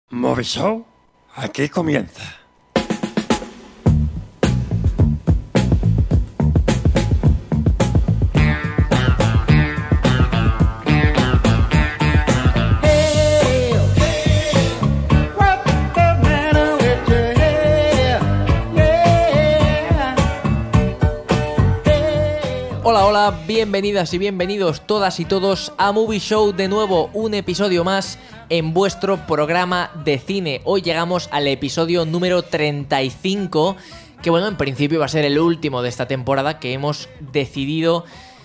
Movie Show, aquí comienza. Hola, bienvenidas y bienvenidos todas y todos a Movie Show, de nuevo un episodio más en vuestro programa de cine. Hoy llegamos al episodio número 35, que bueno, en principio va a ser el último de esta temporada, que hemos decidido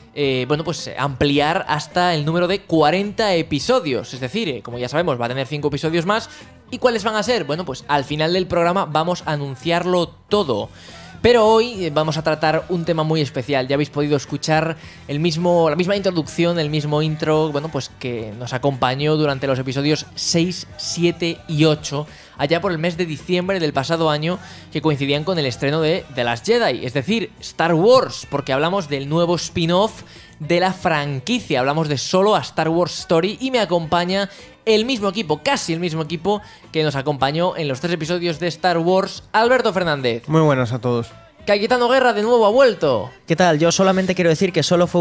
ampliar hasta el número de 40 episodios. Es decir, como ya sabemos, va a tener 5 episodios más. ¿Y cuáles van a ser? Bueno, pues al final del programa vamos a anunciarlo todo. Pero hoy vamos a tratar un tema muy especial. Ya habéis podido escuchar la misma introducción, el mismo intro, bueno, pues que nos acompañó durante los episodios 6, 7 y 8, allá por el mes de diciembre del pasado año, que coincidían con el estreno de The Last Jedi, es decir, Star Wars, porque hablamos del nuevo spin-off de la franquicia, hablamos de Solo a Star Wars Story, y me acompaña el mismo equipo, casi el mismo equipo que nos acompañó en los 3 episodios de Star Wars, Alberto Fernández. Muy buenas a todos. Cayetano Guerra de nuevo ha vuelto. ¿Qué tal? Yo solamente quiero decir que solo fue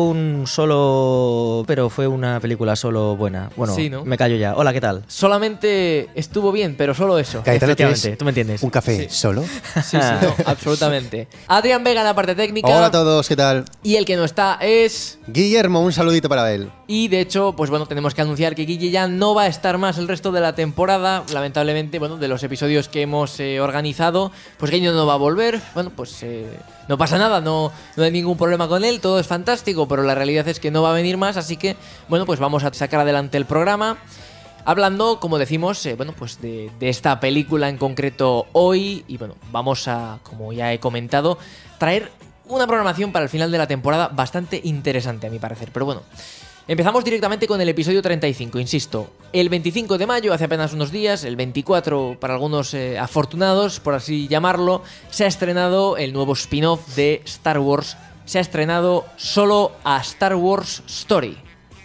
pero fue una película solo buena. Bueno, sí, ¿no? Me callo ya. Hola, ¿qué tal? Solamente estuvo bien, pero solo eso. Cayetano, Efectivamente, tú me entiendes. ¿Un café Sí. solo? Sí, no, absolutamente. Adrián Vega en la parte técnica. Hola a todos, ¿qué tal? Y el que no está es... Guillermo, un saludito para él. Y de hecho, pues bueno, tenemos que anunciar que Guille ya no va a estar más el resto de la temporada. Lamentablemente, bueno, de los episodios que hemos organizado, pues Guille no va a volver. Bueno, pues no pasa nada, no hay ningún problema con él, todo es fantástico, pero la realidad es que no va a venir más, así que, bueno, pues vamos a sacar adelante el programa. Hablando, como decimos, de esta película en concreto hoy. Y bueno, vamos a, como ya he comentado, traer una programación para el final de la temporada bastante interesante a mi parecer. Pero bueno, empezamos directamente con el episodio 35, insisto. El 25 de mayo, hace apenas unos días, el 24 para algunos afortunados, por así llamarlo, se ha estrenado el nuevo spin-off de Star Wars. Se ha estrenado Solo a Star Wars Story.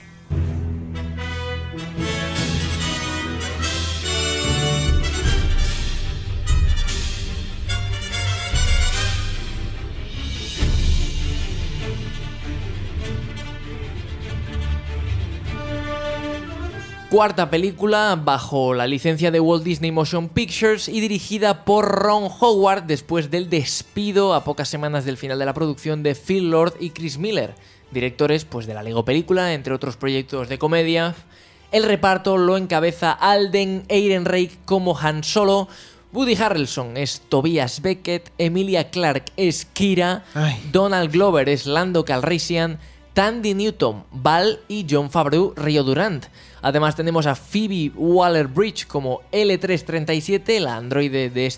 Cuarta película bajo la licencia de Walt Disney Motion Pictures y dirigida por Ron Howard después del despido a pocas semanas del final de la producción de Phil Lord y Chris Miller, directores pues de la Lego película, entre otros proyectos de comedia. El reparto lo encabeza Alden Ehrenreich como Han Solo, Woody Harrelson es Tobias Beckett, Emilia Clarke es Kira, Donald Glover es Lando Calrissian, Tandy Newton, Val y Jon Favreau, Rio Durant. Además tenemos a Phoebe Waller-Bridge como L337, la androide de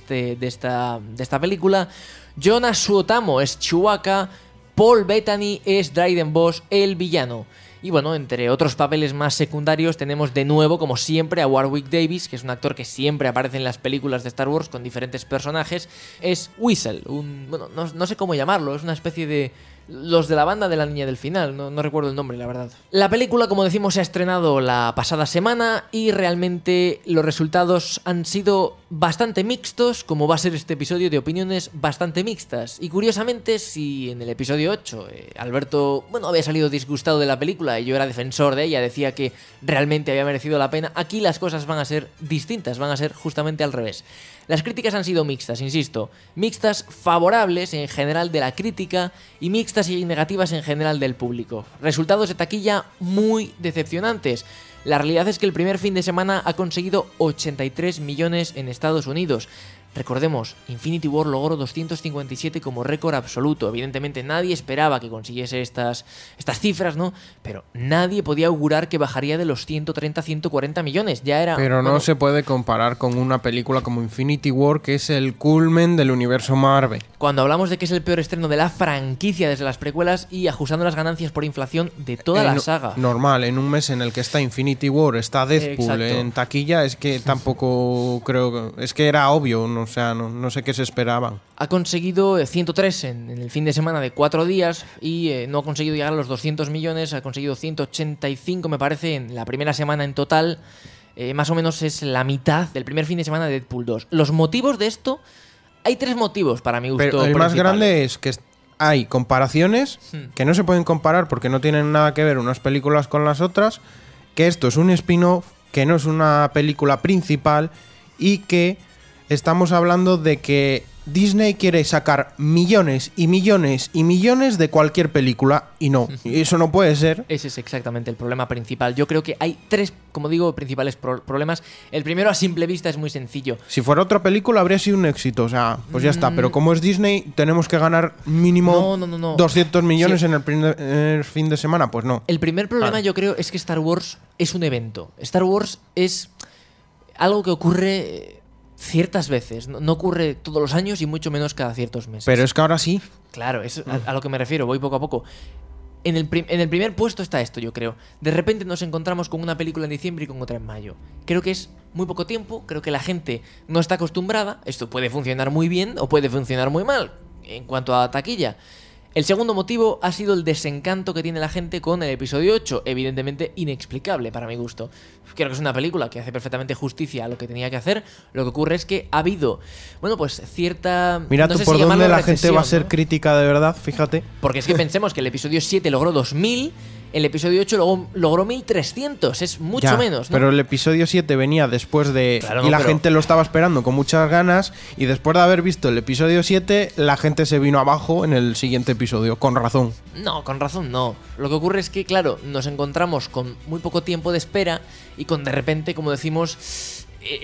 esta película. Jonas Suotamo es Chewbacca, Paul Bettany es Dryden Boss, el villano. Y bueno, entre otros papeles más secundarios tenemos de nuevo, como siempre, a Warwick Davis, que es un actor que siempre aparece en las películas de Star Wars con diferentes personajes. Es Whistle, no sé cómo llamarlo, es una especie de... los de la banda de la niña del final, no recuerdo el nombre, la verdad. La película, como decimos, se ha estrenado la pasada semana y realmente los resultados han sido bastante mixtos, como va a ser este episodio de opiniones bastante mixtas. Y curiosamente, si en el episodio 8 Alberto, había salido disgustado de la película y yo era defensor de ella, decía que realmente había merecido la pena, aquí las cosas van a ser distintas, van a ser justamente al revés. Las críticas han sido mixtas, insisto, mixtas favorables en general de la crítica y mixtas y negativas en general del público. Resultados de taquilla muy decepcionantes. La realidad es que el primer fin de semana ha conseguido 83 millones en Estados Unidos. Recordemos, Infinity War logró 257 como récord absoluto. Evidentemente nadie esperaba que consiguiese estas cifras, ¿no? Pero nadie podía augurar que bajaría de los 130-140 millones. Ya era... Pero no se puede comparar con una película como Infinity War, que es el culmen del universo Marvel. Cuando hablamos de que es el peor estreno de la franquicia desde las precuelas y ajustando las ganancias por inflación de toda la saga. Normal, en un mes en el que está Infinity War, está Deadpool en taquilla, es que tampoco creo... Es que era obvio, ¿no? O sea, no sé qué se esperaban. Ha conseguido 103 en el fin de semana de 4 días y no ha conseguido llegar a los 200 millones, ha conseguido 185 me parece en la primera semana en total. más o menos es la mitad del primer fin de semana de Deadpool 2. Los motivos de esto, hay 3 motivos para mi gusto. Pero el más grande es que hay comparaciones que no se pueden comparar porque no tienen nada que ver unas películas con las otras, que esto es un spin-off, que no es una película principal y que estamos hablando de que Disney quiere sacar millones y millones y millones de cualquier película y no, eso no puede ser. Ese es exactamente el problema principal. Yo creo que hay 3, como digo, principales problemas. El primero, a simple vista, es muy sencillo. Si fuera otra película habría sido un éxito, o sea, pues ya está. Pero como es Disney, tenemos que ganar mínimo 200 millones en el primer fin de semana, pues no. El primer problema yo creo es que Star Wars es un evento. Star Wars es algo que ocurre ciertas veces, no ocurre todos los años y mucho menos cada ciertos meses. Pero es que ahora sí. Claro, es a lo que me refiero, voy poco a poco. En el primer puesto está esto, yo creo. De repente nos encontramos con una película en diciembre y con otra en mayo. Creo que es muy poco tiempo, creo que la gente no está acostumbrada. Esto puede funcionar muy bien o puede funcionar muy mal en cuanto a taquilla. El segundo motivo ha sido el desencanto que tiene la gente con el episodio 8, evidentemente inexplicable para mi gusto. Creo que es una película que hace perfectamente justicia a lo que tenía que hacer. Lo que ocurre es que ha habido, bueno, pues cierta... Mira no tú sé por si dónde llamarlo la gente va a ser ¿no? crítica de verdad, fíjate. Porque es que pensemos que el episodio 7 logró 2000, el episodio 8 logró 1300, es mucho menos, ¿no? Pero el episodio 7 venía después de... Claro, y la gente lo estaba esperando con muchas ganas, y después de haber visto el episodio 7, la gente se vino abajo en el siguiente episodio, con razón. No, con razón no. Lo que ocurre es que, claro, nos encontramos con muy poco tiempo de espera y con de repente, como decimos,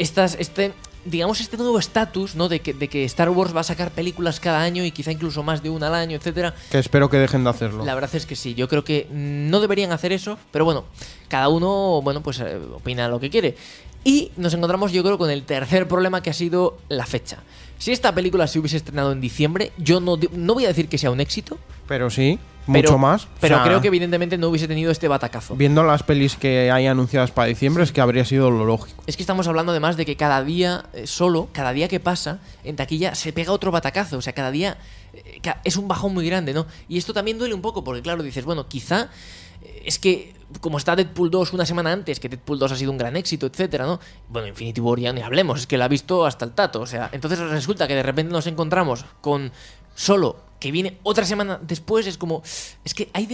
digamos este nuevo estatus, ¿no? De que Star Wars va a sacar películas cada año y quizá incluso más de una al año, etcétera. Que espero que dejen de hacerlo. La verdad es que sí, yo creo que no deberían hacer eso, pero bueno, cada uno, bueno, pues opina lo que quiere. Y nos encontramos, yo creo, con el tercer problema, que ha sido la fecha. Si esta película se hubiese estrenado en diciembre, yo no voy a decir que sea un éxito. Pero sí, mucho más. Pero o sea, creo que evidentemente no hubiese tenido este batacazo. Viendo las pelis que hay anunciadas para diciembre, es que habría sido lo lógico. Es que estamos hablando además de que cada día cada día que pasa, en taquilla se pega otro batacazo. O sea, cada día es un bajón muy grande, ¿no? Y esto también duele un poco, porque claro, dices, bueno, quizá es que como está Deadpool 2 una semana antes, que Deadpool 2 ha sido un gran éxito, etcétera, ¿no? Bueno, Infinity War ya ni hablemos, es que la ha visto hasta el tato. O sea, entonces resulta que de repente nos encontramos con solo que viene otra semana después. Es como, es que hay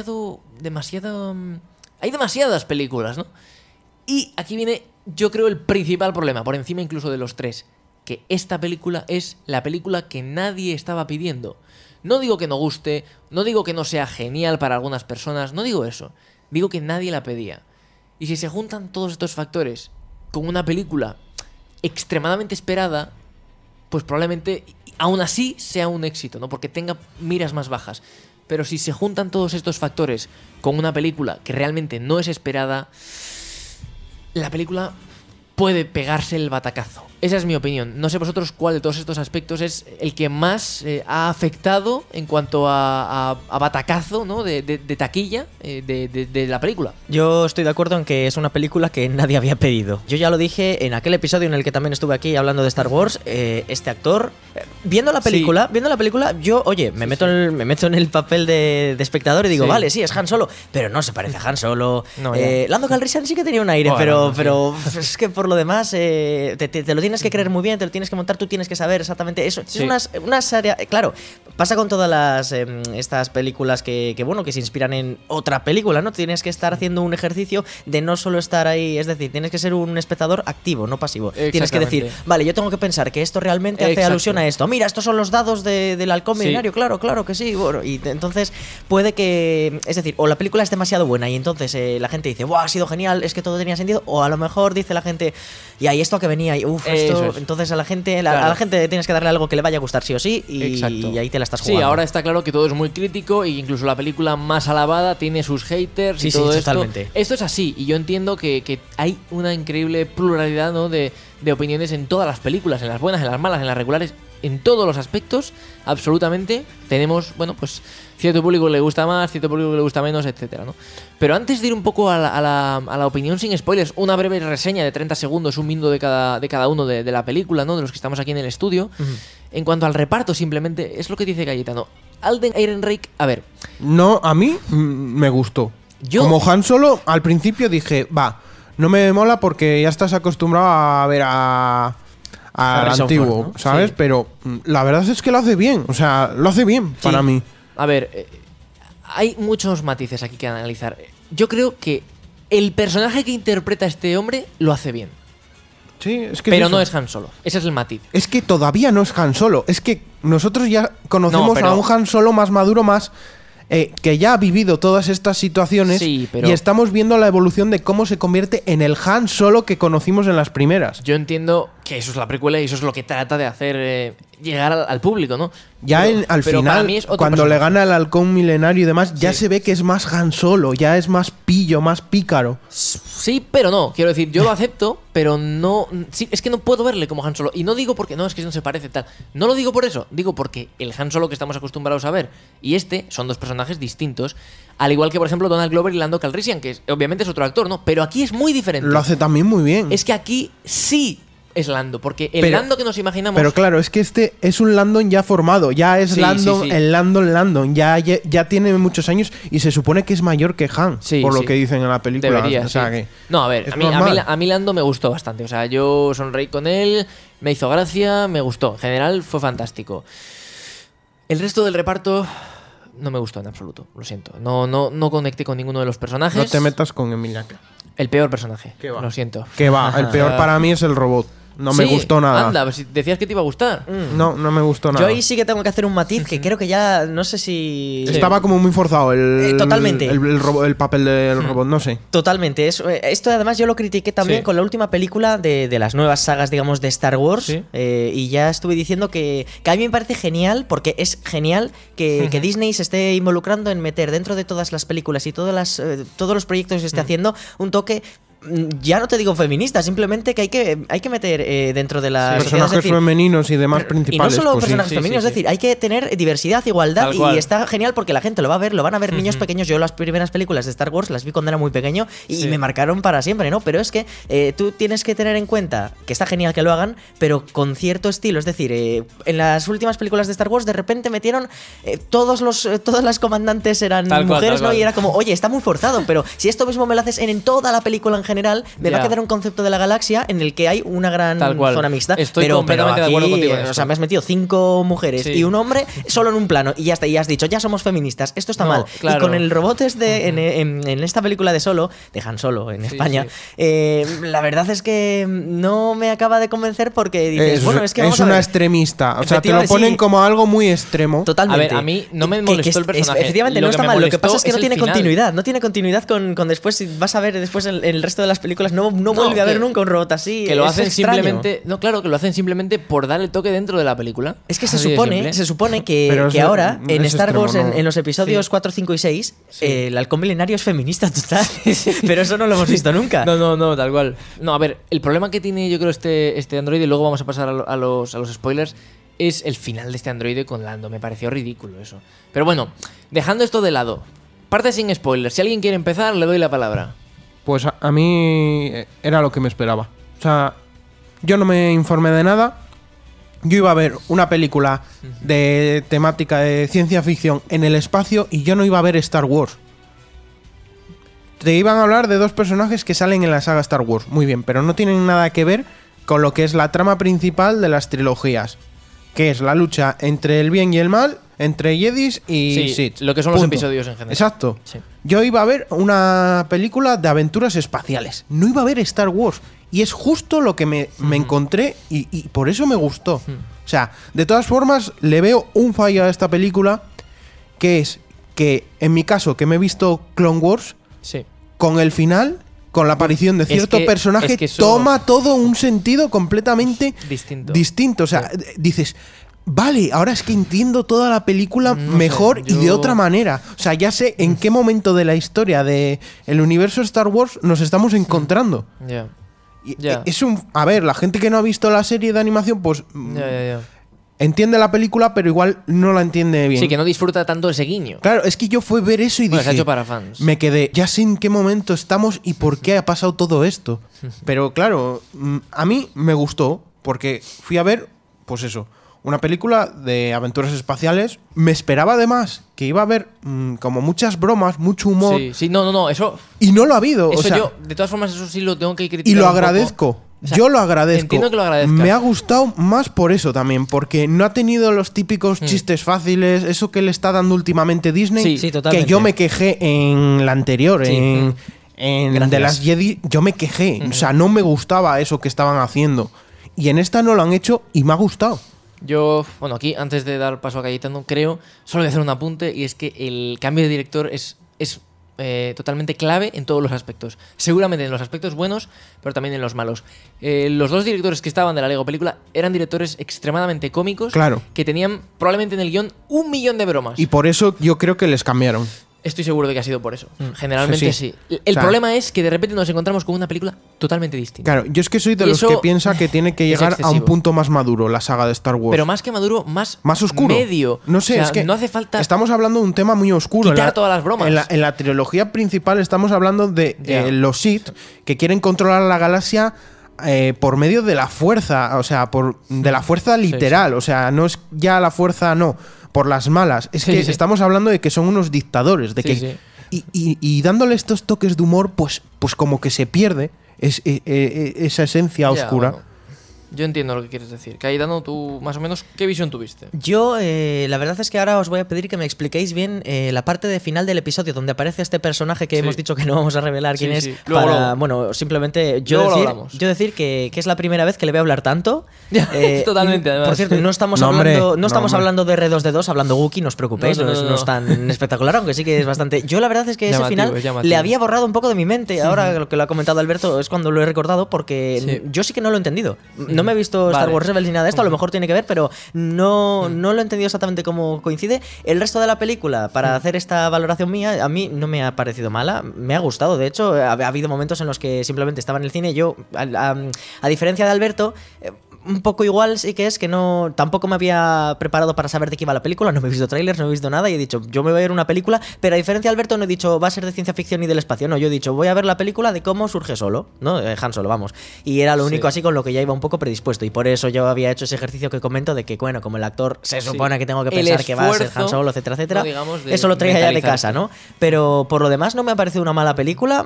hay demasiadas películas, ¿no? Y aquí viene, yo creo, el principal problema, por encima incluso de los 3, que esta película es la película que nadie estaba pidiendo. No digo que no guste, no digo que no sea genial para algunas personas, no digo eso. Digo que nadie la pedía. Y si se juntan todos estos factores con una película extremadamente esperada, pues probablemente aún así sea un éxito, ¿no? Porque tenga miras más bajas. Pero si se juntan todos estos factores con una película que realmente no es esperada, la película puede pegarse el batacazo. Esa es mi opinión. No sé vosotros cuál de todos estos aspectos es el que más ha afectado en cuanto a batacazo, ¿no? de taquilla de la película. Yo estoy de acuerdo en que es una película que nadie había pedido. Yo ya lo dije en aquel episodio en el que también estuve aquí hablando de Star Wars. Este actor, viendo la película, yo, oye, me meto en el papel de espectro y digo, vale, sí, es Han Solo, pero no se parece a Han Solo. No, Lando Calrissian sí que tenía un aire, pero es que por lo demás te lo tienes que creer muy bien, te lo tienes que montar, tú tienes que saber exactamente eso. Sí. Es unas áreas, claro, pasa con todas las estas películas que se inspiran en otra película, ¿no? Tienes que estar haciendo un ejercicio de no solo estar ahí, es decir, tienes que ser un espectador activo, no pasivo. Tienes que decir, vale, yo tengo que pensar que esto realmente hace alusión a esto. Mira, estos son los dados del halcón milenario, claro que sí. Bueno, y entonces puede que, es decir, o la película es demasiado buena y entonces la gente dice, ¡buah, ha sido genial, es que todo tenía sentido! O a lo mejor dice la gente, y ahí esto que venía, entonces a la gente tienes que darle algo que le vaya a gustar sí o sí, y ahí te la estás jugando. Sí, ahora está claro que todo es muy crítico, e incluso la película más alabada tiene sus haters y todo esto. Totalmente. Esto es así, y yo entiendo que hay una increíble pluralidad, ¿no? de opiniones en todas las películas, en las buenas, en las malas, en las regulares, en todos los aspectos, absolutamente. Tenemos, bueno, pues cierto público que le gusta más, cierto público que le gusta menos, etcétera, ¿no? Pero antes de ir un poco a la opinión sin spoilers, una breve reseña de 30 segundos, un minuto de cada uno de la película, ¿no? De los que estamos aquí en el estudio. En cuanto al reparto, simplemente, es lo que dice Cayetano. Alden Ehrenreich, a ver. No, a mí me gustó. Como Han Solo, al principio dije, no me mola porque ya estás acostumbrado a ver al Harrison antiguo, Ford, ¿no? ¿sabes? Sí. Pero la verdad es que lo hace bien. O sea, lo hace bien para mí. A ver, hay muchos matices aquí que analizar. Yo creo que el personaje que interpreta este hombre lo hace bien. Sí, es que Pero eso. no es Han Solo. Ese es el matiz. Es que todavía no es Han Solo. Es que nosotros ya conocemos No, pero- a un Han Solo más maduro, más que ya ha vivido todas estas situaciones. Sí, pero- y estamos viendo la evolución de cómo se convierte en el Han Solo que conocimos en las primeras. Yo entiendo que eso es la precuela y eso es lo que trata de hacer llegar al público, ¿no? Ya al pero para final, mí es otro cuando le personaje. gana el halcón milenario y demás, ya Sí. se ve que es más Han Solo, ya es más pillo, más pícaro. Sí, pero no. Quiero decir, yo lo acepto, pero no. Sí, es que no puedo verle como Han Solo. Y no digo porque no, es que no se parece tal. No lo digo por eso. Digo porque el Han Solo que estamos acostumbrados a ver y este son dos personajes distintos. Al igual que, por ejemplo, Donald Glover y Lando Calrissian, que obviamente es otro actor, ¿no? Pero aquí es muy diferente. Lo hace también muy bien. Es que aquí sí es Lando, porque el Pero- Lando que nos imaginamos. Pero claro, es que este es un Landon ya formado, ya es Sí, Landon, sí, sí. el Landon, ya tiene muchos años y se supone que es mayor que Han, Sí, por lo sí. que dicen en la película. Debería, o sea sí. que No, a ver, es a mí normal. Lando me gustó bastante. O sea, yo sonreí con él, me hizo gracia, me gustó. En general fue fantástico. El resto del reparto no me gustó en absoluto, lo siento. No conecté con ninguno de los personajes. No te metas con Emilia Clarke. El peor personaje, ¿Qué va? lo siento. Que va, el peor para mí es el robot. No me Sí, gustó nada. Anda, pues si decías que te iba a gustar. No me gustó Yo nada. ahí sí que tengo que hacer un matiz que creo que ya no sé si... Estaba como muy forzado Totalmente. el papel del robot, no sé. Totalmente. Esto además yo lo critiqué también Sí. con la última película de las nuevas sagas, digamos, de Star Wars. Sí. Y ya estuve diciendo que a mí me parece genial, porque es genial que Disney se esté involucrando en meter dentro de todas las películas y todos los proyectos que esté haciendo un toque. Ya no te digo feminista, simplemente que hay que meter dentro de la sociedad, es Personajes decir, femeninos y demás y no principales. solo pues sí. personajes Sí, femeninos, sí, es decir, hay que tener diversidad, igualdad, Tal cual. y está genial porque la gente lo va a ver, lo van a ver niños pequeños. Yo las primeras películas de Star Wars las vi cuando era muy pequeño y Sí. me marcaron para siempre, ¿no? Pero es que tú tienes que tener en cuenta que está genial que lo hagan, pero con cierto estilo. Es decir, en las últimas películas de Star Wars de repente metieron todas las comandantes eran Tal cual, mujeres, tal ¿no? cual. Y era como, oye, está muy forzado, pero si esto mismo me lo haces en toda la película en general, me va a Ya. quedar un concepto de la galaxia en el que hay una gran Tal cual. zona mixta. Estoy pero completamente de aquí, acuerdo contigo en o esto. sea, me has metido 5 mujeres Sí. y un hombre solo en un plano y ya está, y has dicho, ya somos feministas, esto está No, mal. claro. Y con el robot en esta película de Solo, de Han Solo en España, la verdad es que no me acaba de convencer porque dices, bueno, es que vamos a una ver. extremista. O sea, te lo Efectivamente, ponen sí. como algo muy extremo. Totalmente. A ver, a mí no me Que molestó el personaje. Efectivamente, Lo no que está me mal. Lo que molestó pasa es que no es tiene el final. continuidad. No tiene continuidad con después. Si vas a ver después en el resto de las películas, no vuelve a haber que- nunca un robot así. Que lo es hacen extraño. simplemente. No, claro, que lo hacen simplemente por dar el toque dentro de la película. Es que Así de simple. se supone que, Pero que es- ahora en es Star Wars, extremo, ¿no? en los episodios Sí. 4, 5 y 6, Sí. el halcón milenario es feminista total. Pero eso no lo hemos visto nunca. No, tal cual. No, a ver, el problema que tiene yo creo este androide, y luego vamos a pasar a los spoilers, es el final de este androide con Lando. Me pareció ridículo eso. Pero bueno, dejando esto de lado, parte sin spoilers. Si alguien quiere empezar, le doy la palabra. Pues a mí era lo que me esperaba. O sea, yo no me informé de nada. Yo iba a ver una película de temática de ciencia ficción en el espacio y yo no iba a ver Star Wars. Te iban a hablar de dos personajes que salen en la saga Star Wars. Muy bien, pero no tienen nada que ver con lo que es la trama principal de las trilogías. Que es la lucha entre el bien y el mal, entre Jedis y Sí, Sith. lo que son los Punto. episodios en general. Exacto. Sí. Yo iba a ver una película de aventuras espaciales. No iba a ver Star Wars. Y es justo lo que me encontré y por eso me gustó. O sea, de todas formas, le veo un fallo a esta película, que es que, en mi caso, que me he visto Clone Wars, Sí. con el final, con la aparición de Es cierto que- personaje, es que eso- toma todo un sentido completamente Distinto. O sea, dices, vale, ahora es que entiendo toda la película No mejor sé, y de yo- otra manera. O sea, ya sé en qué momento de la historia de el universo Star Wars nos estamos encontrando. Ya. Y Ya. es un... A ver, la gente que no ha visto la serie de animación, pues Ya. entiende la película, pero igual no la entiende bien. Sí, que no disfruta tanto ese guiño. Claro, es que yo fui a ver eso y Bueno, se ha dije... hecho para fans. Me quedé, ya sé en qué momento estamos y por qué ha pasado todo esto. Pero claro, a mí me gustó porque fui a ver, pues eso, una película de aventuras espaciales. Me esperaba además que iba a haber como muchas bromas, mucho humor. Sí, no, eso... Y no lo ha habido. Eso o sea, yo, de todas formas, eso sí lo tengo que criticar y lo un poco. agradezco. O sea, yo lo agradezco. entiendo que lo agradezcas. Me ha gustado más por eso también, porque no ha tenido los típicos chistes fáciles, eso que le está dando últimamente Disney, Sí, sí, totalmente. que yo me quejé en la anterior, Sí. en Gracias. The Last Jedi, yo me quejé, o sea, no me gustaba eso que estaban haciendo. Y en esta no lo han hecho y me ha gustado. Yo, bueno, aquí, antes de dar paso a Cayetano, creo, solo voy a hacer un apunte, y es que el cambio de director es totalmente clave en todos los aspectos. Seguramente en los aspectos buenos, pero también en los malos. Los dos directores que estaban de la Lego película eran directores extremadamente cómicos, Claro. que tenían probablemente en el guión 1.000.000 de bromas. Y por eso yo creo que les cambiaron. Estoy seguro de que ha sido por eso. Generalmente Sí. sí. El O sea, problema es que de repente nos encontramos con una película totalmente distinta. Claro, yo es que soy de Y los eso que piensa que tiene que es llegar a un excesivo. punto más maduro la saga de Star Wars. Pero más que maduro, más oscuro. medio. No sé, O sea, es que no hace falta... estamos hablando de un tema muy oscuro. Quitar todas las bromas. En la trilogía principal estamos hablando de Ya. los Sith que quieren controlar la galaxia por medio de la fuerza, o sea, de la fuerza literal, o sea, no es ya la fuerza, no, por las malas. Es Sí, que sí. estamos hablando de que son unos dictadores, de Sí, que sí. y dándole estos toques de humor, pues como que se pierde esa esencia Ya, oscura. bueno. Yo entiendo lo que quieres decir. Cayetano, tú más o menos, ¿qué visión tuviste? Yo, la verdad es que ahora os voy a pedir que me expliquéis bien la parte de final del episodio donde aparece este personaje que Sí. hemos dicho que no vamos a revelar quién Sí, es. sí. Luego, Para, luego. bueno, simplemente yo Luego lo decir, hablamos. que es la primera vez que le voy a hablar tanto. Totalmente, además. Por cierto, no estamos No, hombre, hablando, no no, estamos hombre. hablando de R2D2, hablando Wookiee, no os preocupéis, No, no, no, es tan espectacular, aunque sí que es bastante. Yo la verdad es que ese Llamativo, final es llamativo. le había borrado un poco de mi mente. Ahora lo que lo ha comentado Alberto es cuando lo he recordado, porque Sí. yo sí que no lo he entendido. No me he visto Star Vale. Wars Rebels ni nada de esto, a lo mejor tiene que ver, pero no lo he entendido exactamente cómo coincide. El resto de la película, para hacer esta valoración mía, a mí no me ha parecido mala, me ha gustado. De hecho, ha habido momentos en los que simplemente estaba en el cine. Yo, a diferencia de Alberto, un poco igual sí que es que no tampoco me había preparado para saber de qué iba la película, no me he visto trailers, no he visto nada y he dicho, yo me voy a ver una película, pero a diferencia de Alberto no he dicho va a ser de ciencia ficción y del espacio, no, yo he dicho voy a ver la película de cómo surge Solo, ¿no? Han Solo, vamos. Y era lo único así con lo que ya iba un poco predispuesto y por eso yo había hecho ese ejercicio que comento de que, bueno, como el actor se supone que tengo que El pensar que va a ser Han esfuerzo, Solo, etcétera, etcétera, no digamos de eso lo traía ya de mentalizarte. casa, ¿no? Pero por lo demás no me ha parecido una mala película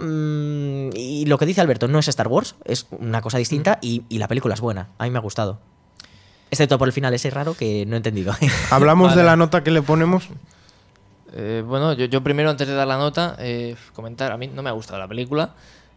y lo que dice Alberto no es Star Wars, es una cosa distinta y la película es buena, a mí me ha gustado. Excepto por el final ese raro que no he entendido. Hablamos Vale. de la nota que le ponemos. Bueno, yo primero, antes de dar la nota, comentar, a mí no me ha gustado la película.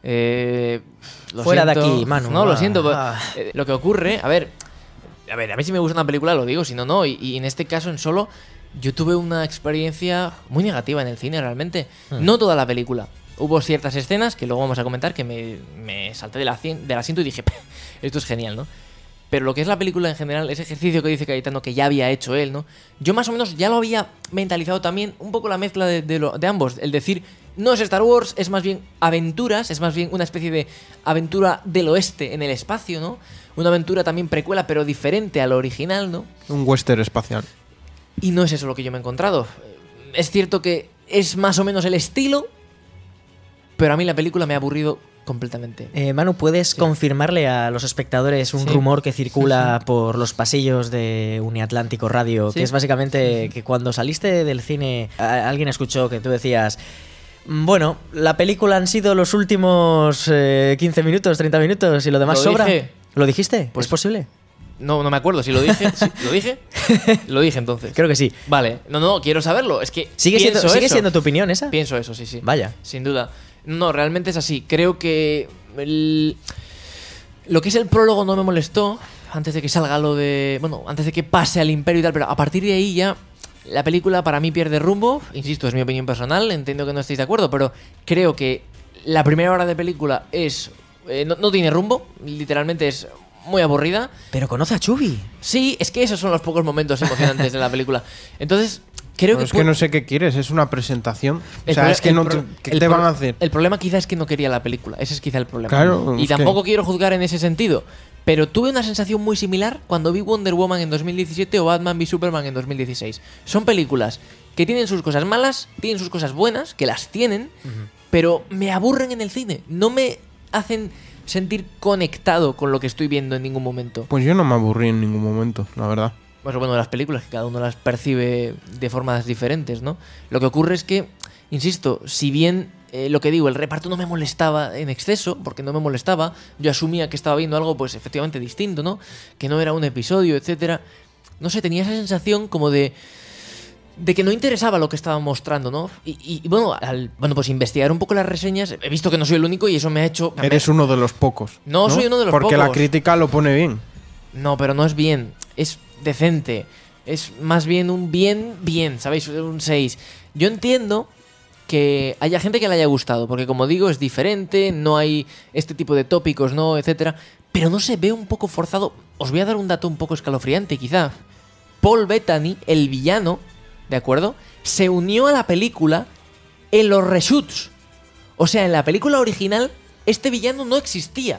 Lo Fuera de siento. aquí, Manu. No, lo Ah. siento. Pero, Ah. lo que ocurre, a ver, a mí si me gusta una película lo digo, si no, no. Y en este caso, en Solo, yo tuve una experiencia muy negativa en el cine, realmente. No toda la película. Hubo ciertas escenas que luego vamos a comentar que me salté del asiento y dije, esto es genial, ¿no? Pero lo que es la película en general, ese ejercicio que dice Cayetano que ya había hecho él, ¿no? Yo más o menos ya lo había mentalizado también, un poco la mezcla de ambos. El decir, no es Star Wars, es más bien aventuras, es más bien una especie de aventura del oeste en el espacio, ¿no? Una aventura también precuela, pero diferente a lo original, ¿no? Un western espacial. Y no es eso lo que yo me he encontrado. Es cierto que es más o menos el estilo, pero a mí la película me ha aburrido completamente. Manu, ¿puedes confirmarle a los espectadores un Sí. rumor que circula por los pasillos de Uniatlántico Radio? Sí. Que es básicamente que cuando saliste del cine, alguien escuchó que tú decías... Bueno, la película han sido los últimos 15 minutos, 30 minutos y lo demás ¿Lo sobra. dije? ¿Lo dijiste? Pues- ¿Es posible? No me acuerdo si lo dije. ¿Sí? ¿Lo dije? Lo dije entonces. Creo que sí. Vale. No, quiero saberlo. Es que ¿Sigue pienso siendo eso. tu opinión esa? Pienso eso, sí. Vaya. Sin duda. No, realmente es así. Creo que lo que es el prólogo no me molestó antes de que salga lo de... Bueno, antes de que pase al Imperio y tal, pero a partir de ahí ya la película para mí pierde rumbo. Insisto, es mi opinión personal, entiendo que no estéis de acuerdo, pero creo que la primera hora de película es... no tiene rumbo, literalmente es muy aburrida. Pero conoce a Chubby. Sí, es que esos son los pocos momentos emocionantes de la película. Entonces, creo Pero es que no sé qué quieres, es una presentación. O sea, es que no ¿qué te van a hacer? El problema quizá es que no quería la película. Ese es quizá el problema. Claro, Y es que- tampoco quiero juzgar en ese sentido. Pero tuve una sensación muy similar cuando vi Wonder Woman en 2017 o Batman v Superman en 2016. Son películas que tienen sus cosas malas, tienen sus cosas buenas, que las tienen, pero me aburren en el cine. No me hacen sentir conectado con lo que estoy viendo en ningún momento. Pues yo no me aburrí en ningún momento, la verdad. Pues bueno, las películas, que cada uno las percibe de formas diferentes, ¿no? Lo que ocurre es que, insisto, si bien lo que digo, el reparto no me molestaba en exceso, porque no me molestaba, yo asumía que estaba viendo algo, pues efectivamente distinto, ¿no? Que no era un episodio, etcétera. No sé, tenía esa sensación como de que no interesaba lo que estaban mostrando, ¿no? Y bueno, pues investigar un poco las reseñas, he visto que no soy el único y eso me ha hecho... Eres uno de los pocos. No, soy uno de los porque pocos. La crítica lo pone bien. No, pero no es bien, es decente. Es más bien un bien, ¿sabéis? Un 6. Yo entiendo que haya gente que le haya gustado, porque como digo, es diferente, no hay este tipo de tópicos, ¿no? Etcétera. Pero no se ve un poco forzado. Os voy a dar un dato un poco escalofriante, quizá. Paul Bettany, el villano, ¿de acuerdo? Se unió a la película en los reshoots. O sea, en la película original, este villano no existía.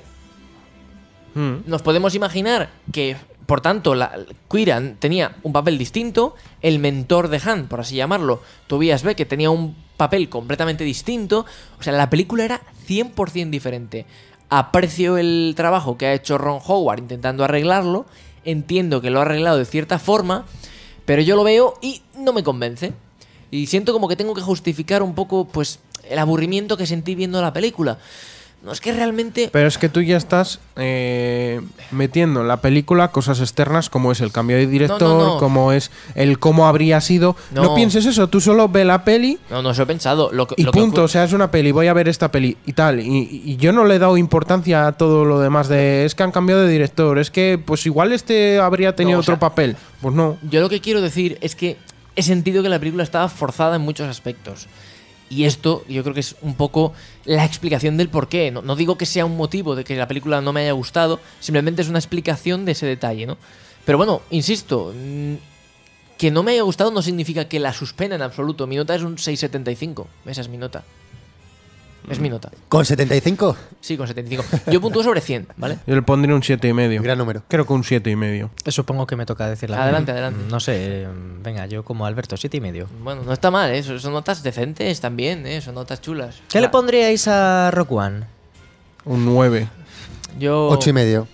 Nos podemos imaginar que, por tanto, Quiran tenía un papel distinto, el mentor de Han, por así llamarlo, Tobias Beckett, tenía un papel completamente distinto. O sea, la película era 100% diferente. Aprecio el trabajo que ha hecho Ron Howard intentando arreglarlo, entiendo que lo ha arreglado de cierta forma, pero yo lo veo y no me convence. Y siento como que tengo que justificar un poco, pues, el aburrimiento que sentí viendo la película. No es que realmente... Pero es que tú ya estás metiendo en la película cosas externas como es el cambio de director, No. como es el cómo habría sido. No pienses eso, tú solo ve la peli No, eso he pensado. y punto. O sea, es una peli, voy a ver esta peli y tal. Y yo no le he dado importancia a todo lo demás de es que han cambiado de director, es que pues igual este habría tenido otro papel. Pues no. Yo lo que quiero decir es que he sentido que la película estaba forzada en muchos aspectos. Y esto yo creo que es un poco la explicación del porqué. No digo que sea un motivo de que la película no me haya gustado, simplemente es una explicación de ese detalle, ¿no? Pero bueno, insisto, que no me haya gustado no significa que la suspenda en absoluto. Mi nota es un 6,75. Esa es mi nota. Es mi nota. ¿Con 75? Sí, con 75. Yo puntúo sobre 100, ¿vale? Yo le pondré un 7,5. Gran número. Creo que un 7,5. Supongo que me toca decirla. Adelante. No sé, venga, yo como Alberto, 7,5. Bueno, no está mal, ¿eh? Son notas decentes también, ¿eh? Son notas chulas. ¿Qué le pondríais a Rock One? Un 9. Yo... 8,5.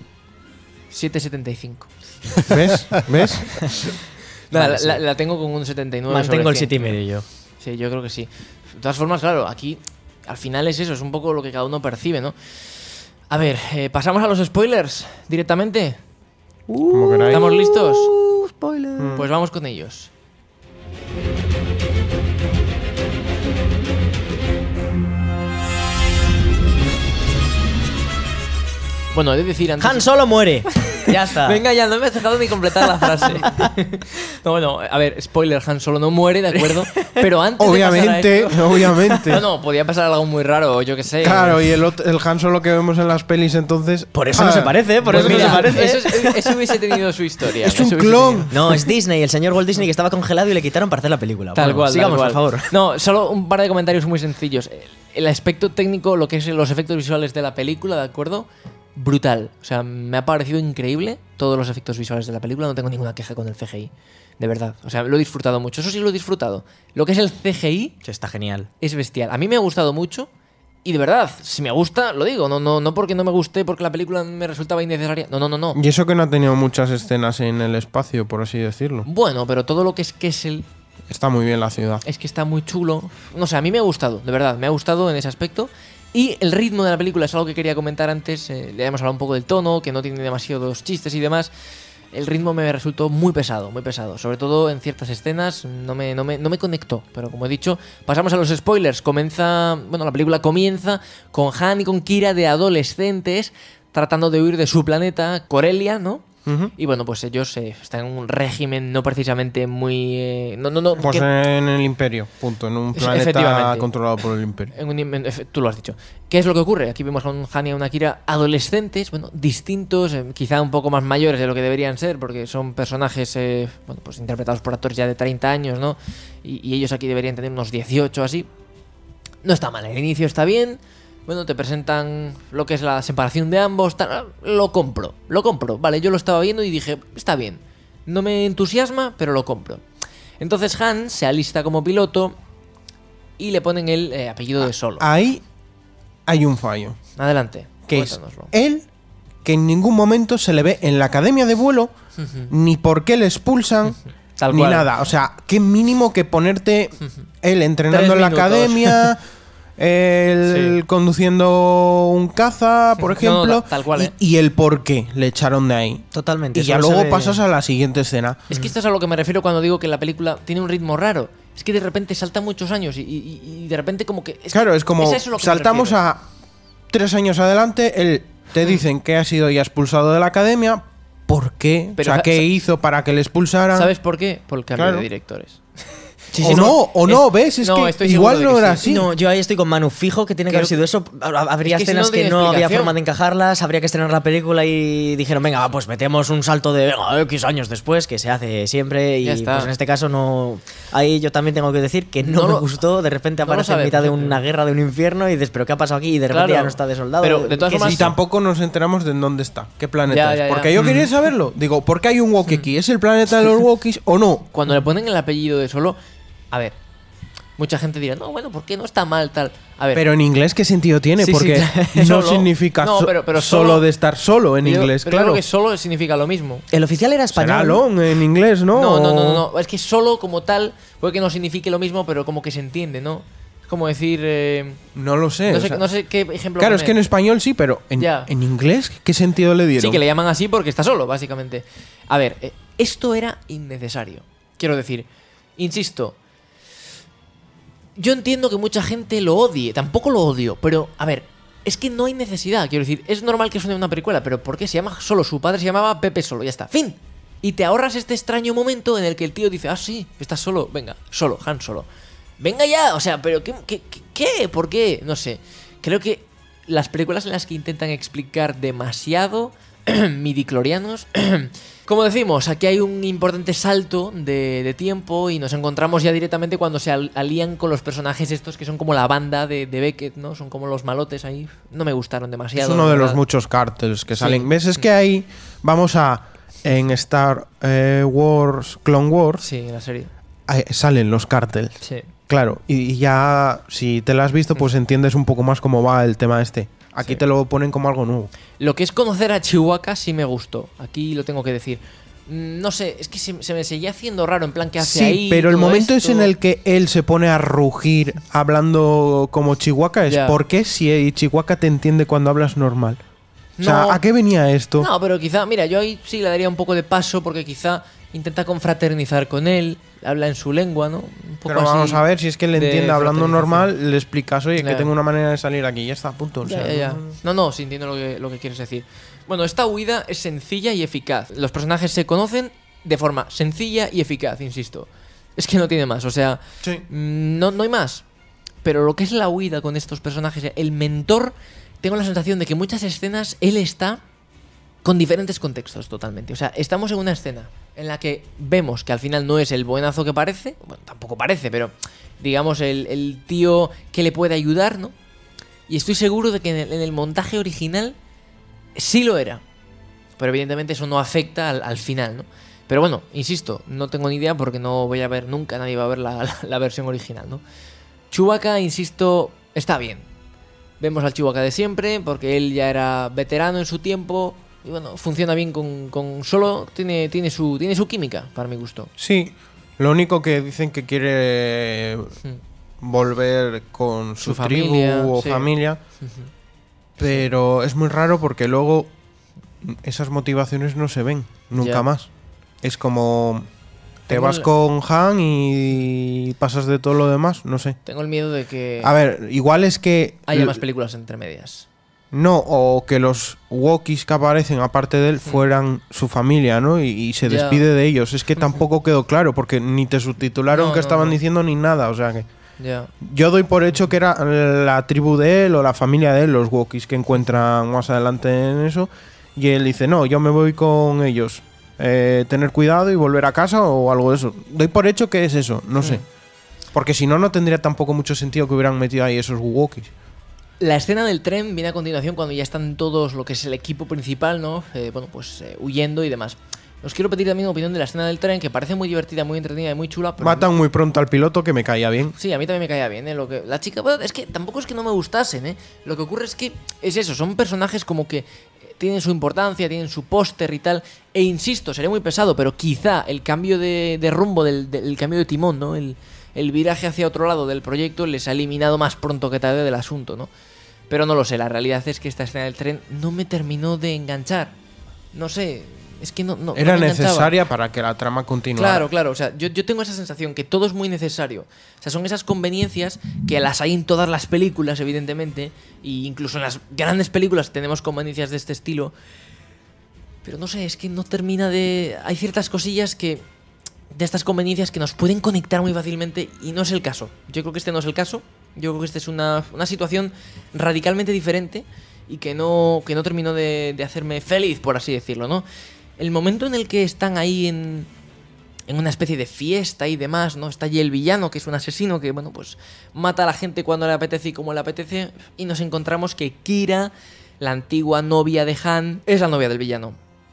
7,75. ¿Ves? Nada, Vale, sí. la tengo con un 79. Mantengo el sobre 100. 7,5 yo. Sí, yo creo que sí. De todas formas, claro, aquí al final es eso, es un poco lo que cada uno percibe, ¿no? A ver, pasamos a los spoilers directamente. Como queráis. ¿Estamos listos? Spoiler. Pues vamos con ellos. Bueno, he de decir antes... Han Solo muere. Ya está. Venga ya, no me has dejado ni completar la frase. No, bueno, a ver, spoiler, Han Solo no muere, ¿de acuerdo? Pero antes de pasar a esto- Obviamente. No, podía pasar algo muy raro, yo qué sé. Claro, y el Han Solo que vemos en las pelis entonces... Por eso no se parece, por Pues eso no mira, se parece. eso hubiese tenido su historia. Es eso un hubiese clon. tenido. No, es Disney, el señor Walt Disney que estaba congelado y le quitaron para hacer la película. Tal Bueno, cual, sigamos, tal por cual. favor. No, solo un par de comentarios muy sencillos. El aspecto técnico, lo que es los efectos visuales de la película, ¿de acuerdo? Brutal. O sea, me ha parecido increíble todos los efectos visuales de la película. No tengo ninguna queja con el CGI. De verdad. O sea, lo he disfrutado mucho. Eso sí lo he disfrutado. Lo que es el CGI Sí, está genial. es bestial. A mí me ha gustado mucho. Y de verdad, si me gusta, lo digo. No porque no me guste, porque la película me resultaba innecesaria. No. Y eso que no ha tenido muchas escenas en el espacio, por así decirlo. Bueno, pero todo lo que es Kessel Está muy bien la ciudad. es que está muy chulo. No sé, a mí me ha gustado, de verdad, me ha gustado en ese aspecto. Y el ritmo de la película es algo que quería comentar antes. Le hemos hablado un poco del tono, que no tiene demasiados chistes y demás. El ritmo me resultó muy pesado, muy pesado. Sobre todo en ciertas escenas no me conectó. Pero como he dicho, pasamos a los spoilers. La película comienza con Han y con Kira de adolescentes tratando de huir de su planeta, Corellia, ¿no? Y bueno, pues ellos están en un régimen no precisamente muy... Pues en el Imperio, punto. En un planeta Efectivamente. controlado por el Imperio. Tú lo has dicho. ¿Qué es lo que ocurre? Aquí vemos a un Han y a una Kira adolescentes, bueno, distintos, quizá un poco más mayores de lo que deberían ser, porque son personajes pues interpretados por actores ya de 30 años, ¿no? Y ellos aquí deberían tener unos 18 así. No está mal, el inicio está bien. Bueno, te presentan lo que es la separación de ambos. Lo compro. Vale, yo lo estaba viendo y dije, está bien. No me entusiasma, pero lo compro. Entonces Han se alista como piloto y le ponen el apellido de Solo. Ahí hay un fallo. Adelante. Que es cuéntanoslo. él que en ningún momento se le ve en la academia de vuelo ni por qué le expulsan Tal ni cual. nada. O sea, qué mínimo que ponerte él entrenando 3 en la minutos. academia, él Sí. conduciendo un caza, por No, ejemplo, tal cual, y el por qué le echaron de ahí. Totalmente. Y ya solo se luego ve- pasas a la siguiente escena. Es que esto es a lo que me refiero cuando digo que la película tiene un ritmo raro. Es que de repente salta muchos años y de repente como que... Claro, es como a eso lo que me saltamos refiero. a 3 años adelante, él te dicen que ha sido ya expulsado de la academia. ¿Por qué? Pero o sea, ¿qué sa- hizo para que le expulsaran? ¿Sabes por qué? Por el cambio Claro. de directores. o no, ¿ves? Es no, que estoy igual seguro de no que era sí. así. No, yo ahí estoy con Manu fijo, que tiene que Creo haber sido eso. Habría es que si escenas no que tiene no había explicación. forma de encajarlas, habría que estrenar la película y dijeron, venga, va, pues metemos un salto de venga, X años después, que se hace siempre. Y Ya está. pues en este caso no. Ahí yo también tengo que decir que no, No me lo- gustó. De repente no lo aparece en sabemos, mitad de pero- una guerra, de un infierno, y dices, ¿pero qué ha pasado aquí? Y de repente Claro. ya no está de soldado. Pero, de todas ¿Qué es formas- Y eso? tampoco nos enteramos de en dónde está, qué planeta Ya, es. ya, ya. Porque yo quería saberlo. Digo, ¿por qué hay un Wookiee aquí? ¿Es el planeta de los Wookiees o no? Cuando le ponen el apellido de Solo... A ver, mucha gente dirá, no, bueno, ¿por qué no está mal tal? A ver, Pero en inglés, ¿qué sentido tiene? Sí, sí, Porque claro. no Solo. significa No, pero solo solo- de estar solo en pero yo- inglés, pero yo claro. creo que Solo significa lo mismo. El oficial era Será español. long en inglés, ¿no? No. Es que Solo como tal puede que no signifique lo mismo, pero como que se entiende, ¿no? Es como decir... No lo sé. no, o sé sea, no sé qué ejemplo claro, es que en poner. español sí, pero Ya. en inglés, ¿qué sentido le dieron? Sí, que le llaman así porque está solo, básicamente. A ver, esto era innecesario. Quiero decir, insisto, yo entiendo que mucha gente lo odie, tampoco lo odio, pero a ver, es que no hay necesidad. Quiero decir, es normal que suene una precuela, pero ¿por qué se llama Solo? Su padre se llamaba Pepe Solo, ya está, fin. Y te ahorras este extraño momento en el que el tío dice, ah, sí, estás solo, venga, solo, Han Solo. Venga ya, o sea, pero ¿qué? ¿Por qué? No sé. Creo que las películas en las que intentan explicar demasiado midiclorianos. Como decimos, aquí hay un importante salto de tiempo y nos encontramos ya directamente cuando se alían con los personajes estos que son como la banda de Beckett, ¿no? Son como los malotes ahí. No me gustaron Es demasiado. uno la de los verdad. muchos cárteles que Sí. salen. ¿Ves? Es que ahí vamos a... En Star Wars, Clone Wars, Sí, en la serie. ahí salen los cárteles. Sí. Claro, y ya si te la has visto, pues entiendes un poco más cómo va el tema este. Aquí Sí. te lo ponen como algo nuevo. Lo que es conocer a Chihuahua sí me gustó. Aquí lo tengo que decir. No sé, es que se me seguía haciendo raro, en plan, ¿qué hace Sí, ahí? pero el todo momento es esto? en el que él se pone a rugir hablando como Chihuahua. Es Ya. ¿por qué si Chihuahua te entiende cuando hablas normal? O sea, No. ¿a qué venía esto? No, pero quizá, mira, yo ahí sí le daría un poco de paso porque quizá intenta confraternizar con él, habla en su lengua, ¿no? Un poco Pero vamos así a ver, si es que le de entiende hablando fraternización. normal, le explicas, oye, que Ya. tengo una manera de salir aquí, ya está, punto. O sea, Ya. No, sí entiendo lo que quieres decir. Bueno, esta huida es sencilla y eficaz. Los personajes se conocen de forma sencilla y eficaz, insisto. Es que no tiene más, o sea, Sí. no hay más. Pero lo que es la huida con estos personajes, el mentor, tengo la sensación de que en muchas escenas él está con diferentes contextos totalmente. O sea, estamos en una escena en la que vemos que al final no es el buenazo que parece, bueno, tampoco parece, pero digamos el tío que le puede ayudar, ¿no? Y estoy seguro de que en el montaje original sí lo era. Pero evidentemente eso no afecta al final, ¿no? Pero bueno, insisto, no tengo ni idea porque no voy a ver nunca, nadie va a ver la versión original, ¿no? Chewbacca, insisto, está bien. Vemos al Chewbacca de siempre porque él ya era veterano en su tiempo. Y bueno, funciona bien con Solo, tiene su química, para mi gusto. Sí, lo único que dicen que quiere volver con su, Su familia, tribu o sí. familia, pero es muy raro porque luego esas motivaciones no se ven nunca Ya. más. Es como te Tengo vas el- con Han y pasas de todo lo demás, no sé. Tengo el miedo de que A ver, igual es que haya más películas entre medias. no, o que los Wookiees que aparecen aparte de él fueran su familia, ¿no? Y se Ya. despide de ellos. Es que tampoco quedó claro porque ni te subtitularon No, que no, estaban no. diciendo ni nada, o sea que Ya. yo doy por hecho que era la tribu de él o la familia de él, los Wookiees que encuentran más adelante en eso, y él dice, no, yo me voy con ellos. Tener cuidado y volver a casa o algo de eso. Doy por hecho que es eso, no sé. Porque si no, no tendría tampoco mucho sentido que hubieran metido ahí esos Wookiees. La escena del tren viene a continuación cuando ya están todos lo que es el equipo principal, ¿no? Bueno, pues huyendo y demás. Os quiero pedir también opinión de la escena del tren, que parece muy divertida, muy entretenida y muy chula. Pero Matan muy pronto al piloto, que me caía bien. sí, a mí también me caía bien, ¿eh? La chica, bueno, es que tampoco es que no me gustasen, ¿eh? Lo que ocurre es que es eso, son personajes como que tienen su importancia, tienen su póster y tal. E insisto, seré muy pesado, pero quizá el cambio de rumbo, del cambio de timón, ¿no? El viraje hacia otro lado del proyecto les ha eliminado más pronto que tarde del asunto, ¿no? Pero no lo sé, la realidad es que esta escena del tren no me terminó de enganchar. No sé, es que no Era me enganchaba. necesaria para que la trama continuara. Claro, claro. O sea, yo tengo esa sensación que todo es muy necesario. O sea, son esas conveniencias que las hay en todas las películas, evidentemente. Y incluso en las grandes películas tenemos conveniencias de este estilo. Pero no sé, es que no termina de... Hay ciertas cosillas que... De estas conveniencias que nos pueden conectar muy fácilmente y no es el caso. Yo creo que este no es el caso. Yo creo que esta es una situación radicalmente diferente y que no terminó de hacerme feliz, por así decirlo, ¿no? El momento en el que están ahí en una especie de fiesta y demás, ¿no? Está allí el villano, que es un asesino que, bueno, pues mata a la gente cuando le apetece y como le apetece. Y nos encontramos que Kira, la antigua novia de Han, es la novia del villano.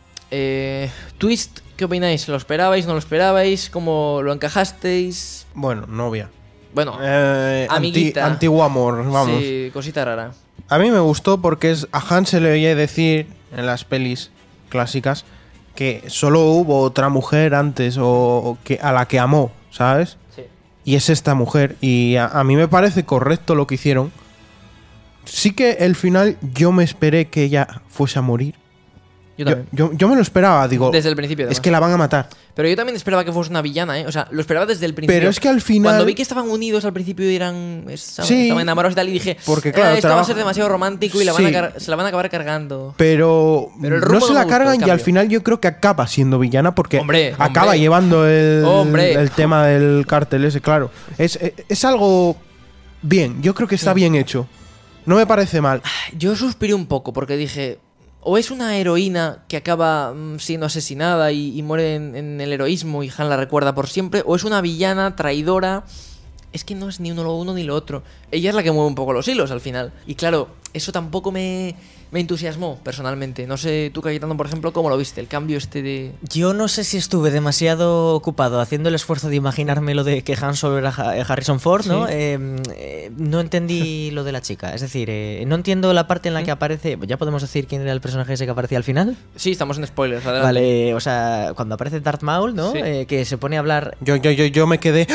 Twist, ¿qué opináis? ¿Lo esperabais? ¿No lo esperabais? ¿Cómo lo encajasteis? Bueno, novia. Bueno, amiguita. Antiguo amor, vamos. Sí, cosita rara. A mí me gustó porque a Han se le oye decir en las pelis clásicas que solo hubo otra mujer antes o que a la que amó, ¿sabes? Sí. Y es esta mujer. Y a mí me parece correcto lo que hicieron. Sí que el final yo me esperé que ella fuese a morir. Yo también. Yo me lo esperaba, digo. Desde el principio, Es además. que la van a matar. Pero yo también esperaba que fuese una villana, ¿eh? O sea, lo esperaba desde el principio. Pero es que al final... Cuando vi que estaban unidos al principio y Sí, estaban enamorados y tal, y dije, porque, claro, esto va a trabaja- ser demasiado romántico y Sí. se la van a acabar cargando. Pero el no rumbo se no la me gustó, cargan el y al cambio. final yo creo que acaba siendo villana porque Hombre, acaba hombre. llevando Hombre. el tema del cártel ese, claro. Es algo bien, yo creo que está bien hecho. No me parece mal. Yo suspiré un poco porque dije, o es una heroína que acaba siendo asesinada y muere en el heroísmo y Han la recuerda por siempre, o es una villana traidora. Es que no es ni lo uno ni lo otro. Ella es la que mueve un poco los hilos al final. Y claro, eso tampoco me entusiasmó personalmente. No sé, tú, Cayetano, por ejemplo, ¿cómo lo viste? El cambio este de... Yo no sé si estuve demasiado ocupado haciendo el esfuerzo de imaginarme lo de que Han Solo era Harrison Ford, ¿no? No entendí lo de la chica. Es decir, no entiendo la parte en la que aparece... ¿Ya podemos decir quién era el personaje ese que aparecía al final? Sí, estamos en spoilers, adelante. Vale, o sea, cuando aparece Darth Maul, ¿no? Sí. Que se pone a hablar... Yo me quedé...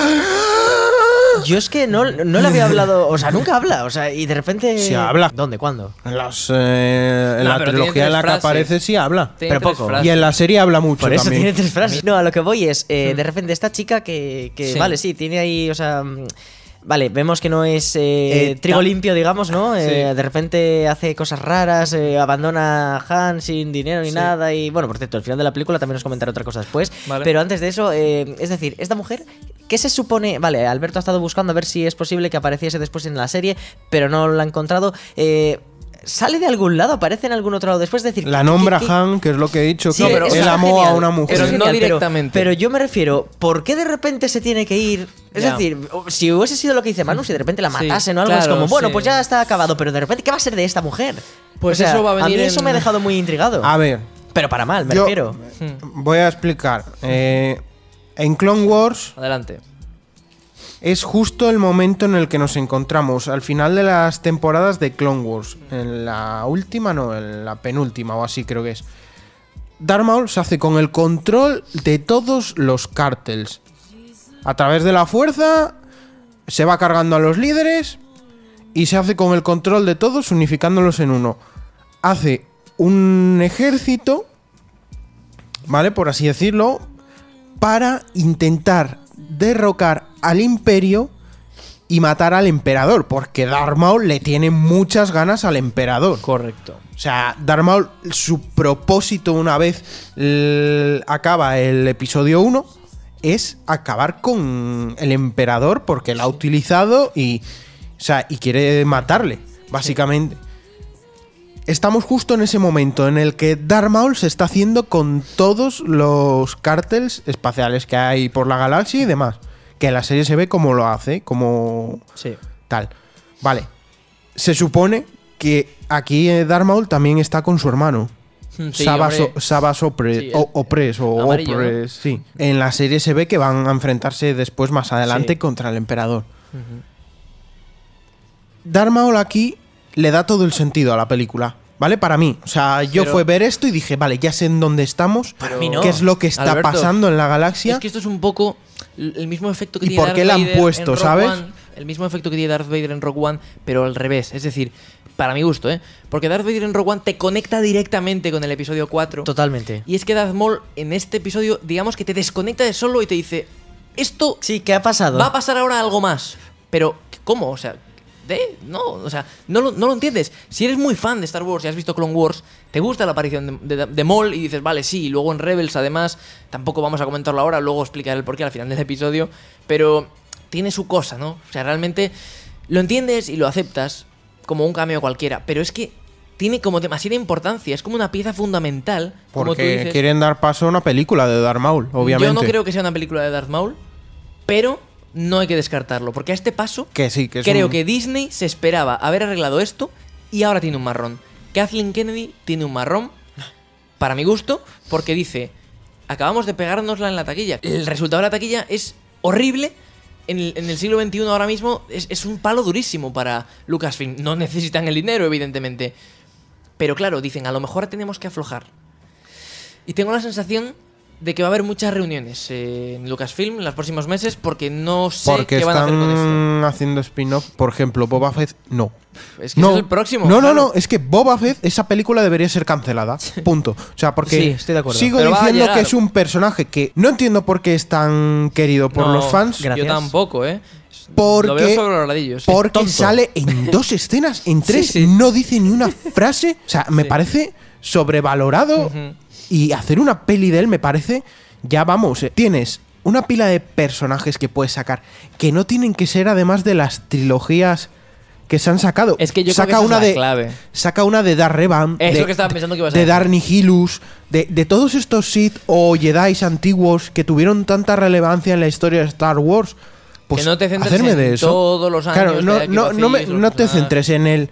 Yo es que no le había hablado... O sea, nunca habla. O sea, y de repente... Sí habla. ¿Dónde? ¿Cuándo? En la pero trilogía tiene en la tres que frases. aparece sí habla. Tiene pero tres poco. frases. Y en la serie habla mucho Por eso también. tiene 3 frases. No, a lo que voy es, de repente esta chica que Sí. vale, sí, tiene ahí, o sea... Vale, vemos que no es trigo limpio, digamos, ¿no? Sí. De repente hace cosas raras, abandona a Han sin dinero ni Sí. nada. Y bueno, por cierto, al final de la película también nos comentaré otra cosa después. Vale. Pero antes de eso, es decir, esta mujer, ¿qué se supone? Vale, Alberto ha estado buscando a ver si es posible que apareciese después en la serie, pero no la ha encontrado. ¿Sale de algún lado? ¿Aparece en algún otro lado después? Es decir, La nombra Han, que es lo que he dicho, Sí, que pero eso él está amó genial. a una mujer. Pero Eso es no genial, directamente. Pero yo me refiero, ¿por qué de repente se tiene que ir? Es Ya. decir, si hubiese sido lo que dice Manu, si de repente la Sí, matasen o algo, es claro, como, bueno, sí. pues ya está acabado, pero de repente, ¿qué va a ser de esta mujer? Pues O sea, eso va a venir mí eso en- me ha dejado muy intrigado. A ver, Pero para mal, me yo refiero. voy a explicar. En Clone Wars Adelante. es justo el momento en el que nos encontramos al final de las temporadas de Clone Wars. En la última, no, en la penúltima o así creo que es. Darth Maul se hace con el control de todos los cártels. A través de la fuerza se va cargando a los líderes y se hace con el control de todos unificándolos en uno. Hace un ejército, ¿vale? Por así decirlo, para intentar derrocar al imperio y matar al emperador, porque Darth Maul le tiene muchas ganas al emperador. Correcto. O sea, Darth Maul, su propósito una vez acaba el episodio 1 es acabar con el emperador porque lo ha utilizado y quiere matarle, básicamente. Estamos justo en ese momento en el que Darth Maul se está haciendo con todos los cártels espaciales que hay por la galaxia y demás. Que en la serie se ve como lo hace, como Sí. tal. Vale. Se supone que aquí Darth Maul también está con su hermano. Sí, Savage Sí, Opress o amarillo, Opress, sí. En la serie se ve que van a enfrentarse después, más adelante, Sí. contra el emperador. Darth Maul aquí le da todo el sentido a la película, ¿vale? Para mí. O sea, yo Pero- fue ver esto y dije, vale, ya sé en dónde estamos, Para mí no. qué es lo que está Alberto, pasando en la galaxia. Es que esto es un poco el mismo efecto que ¿Y tiene por qué Darth la han Vader en puesto, Rogue sabes? One, el mismo efecto que tiene Darth Vader en Rogue One, pero al revés. Es decir, para mi gusto, ¿eh? Porque Darth Vader en Rogue One te conecta directamente con el episodio 4. Totalmente. Y es que Darth Maul en este episodio, digamos que te desconecta de solo y te dice, esto Sí, ¿qué ha pasado? va a pasar ahora algo más. Pero, ¿cómo? O sea, no, o sea, no lo entiendes. Si eres muy fan de Star Wars y has visto Clone Wars, te gusta la aparición de Maul y dices, vale, sí, y luego en Rebels además, tampoco vamos a comentarlo ahora, luego explicaré el porqué al final del episodio, pero tiene su cosa, ¿no? O sea, realmente lo entiendes y lo aceptas como un cameo cualquiera, pero es que tiene como demasiada importancia, es como una pieza fundamental, como tú Porque dices. quieren dar paso a una película de Darth Maul, obviamente. Yo no creo que sea una película de Darth Maul, pero no hay que descartarlo, porque a este paso que sí, que es creo un- que Disney se esperaba haber arreglado esto y ahora tiene un marrón. Kathleen Kennedy tiene un marrón, para mi gusto, porque dice, acabamos de pegárnosla en la taquilla. El resultado de la taquilla es horrible. En el siglo XXI ahora mismo es un palo durísimo para Lucasfilm. No necesitan el dinero, evidentemente. Pero claro, dicen, a lo mejor tenemos que aflojar. Y tengo la sensación de que va a haber muchas reuniones en Lucasfilm en los próximos meses porque no sé Porque qué van a hacer con esto. están haciendo spin-off. Por ejemplo, Boba Fett, no. Es que no, ese es el próximo. No, claro. no, es que Boba Fett, esa película debería ser cancelada. Punto. O sea, porque Sí, estoy de acuerdo. sigo Pero va a diciendo llegar. que es un personaje que no entiendo por qué es tan querido por No, los fans. Gracias. Yo tampoco, ¿eh? Porque, Lo veo sobrevaloradillo. Sí. porque tonto. sale en 2 escenas, en 3 Sí, sí. no dice ni una frase. O sea, me parece sobrevalorado. Ujú. Y hacer una peli de él me parece. Ya vamos, tienes una pila de personajes que puedes sacar que no tienen que ser además de las trilogías que se han sacado. Es que yo saca creo que esa una es la de clave. Saca una de Darth Revan, Es de, lo que estaba pensando que ibas a de decir. Darth Nihilus, de todos estos Sith o Jedi antiguos que tuvieron tanta relevancia en la historia de Star Wars. Pues Que no te centres hacerme en de eso. todos los años Claro, que no, hay aquí no, no, vacíos, los no te personajes. centres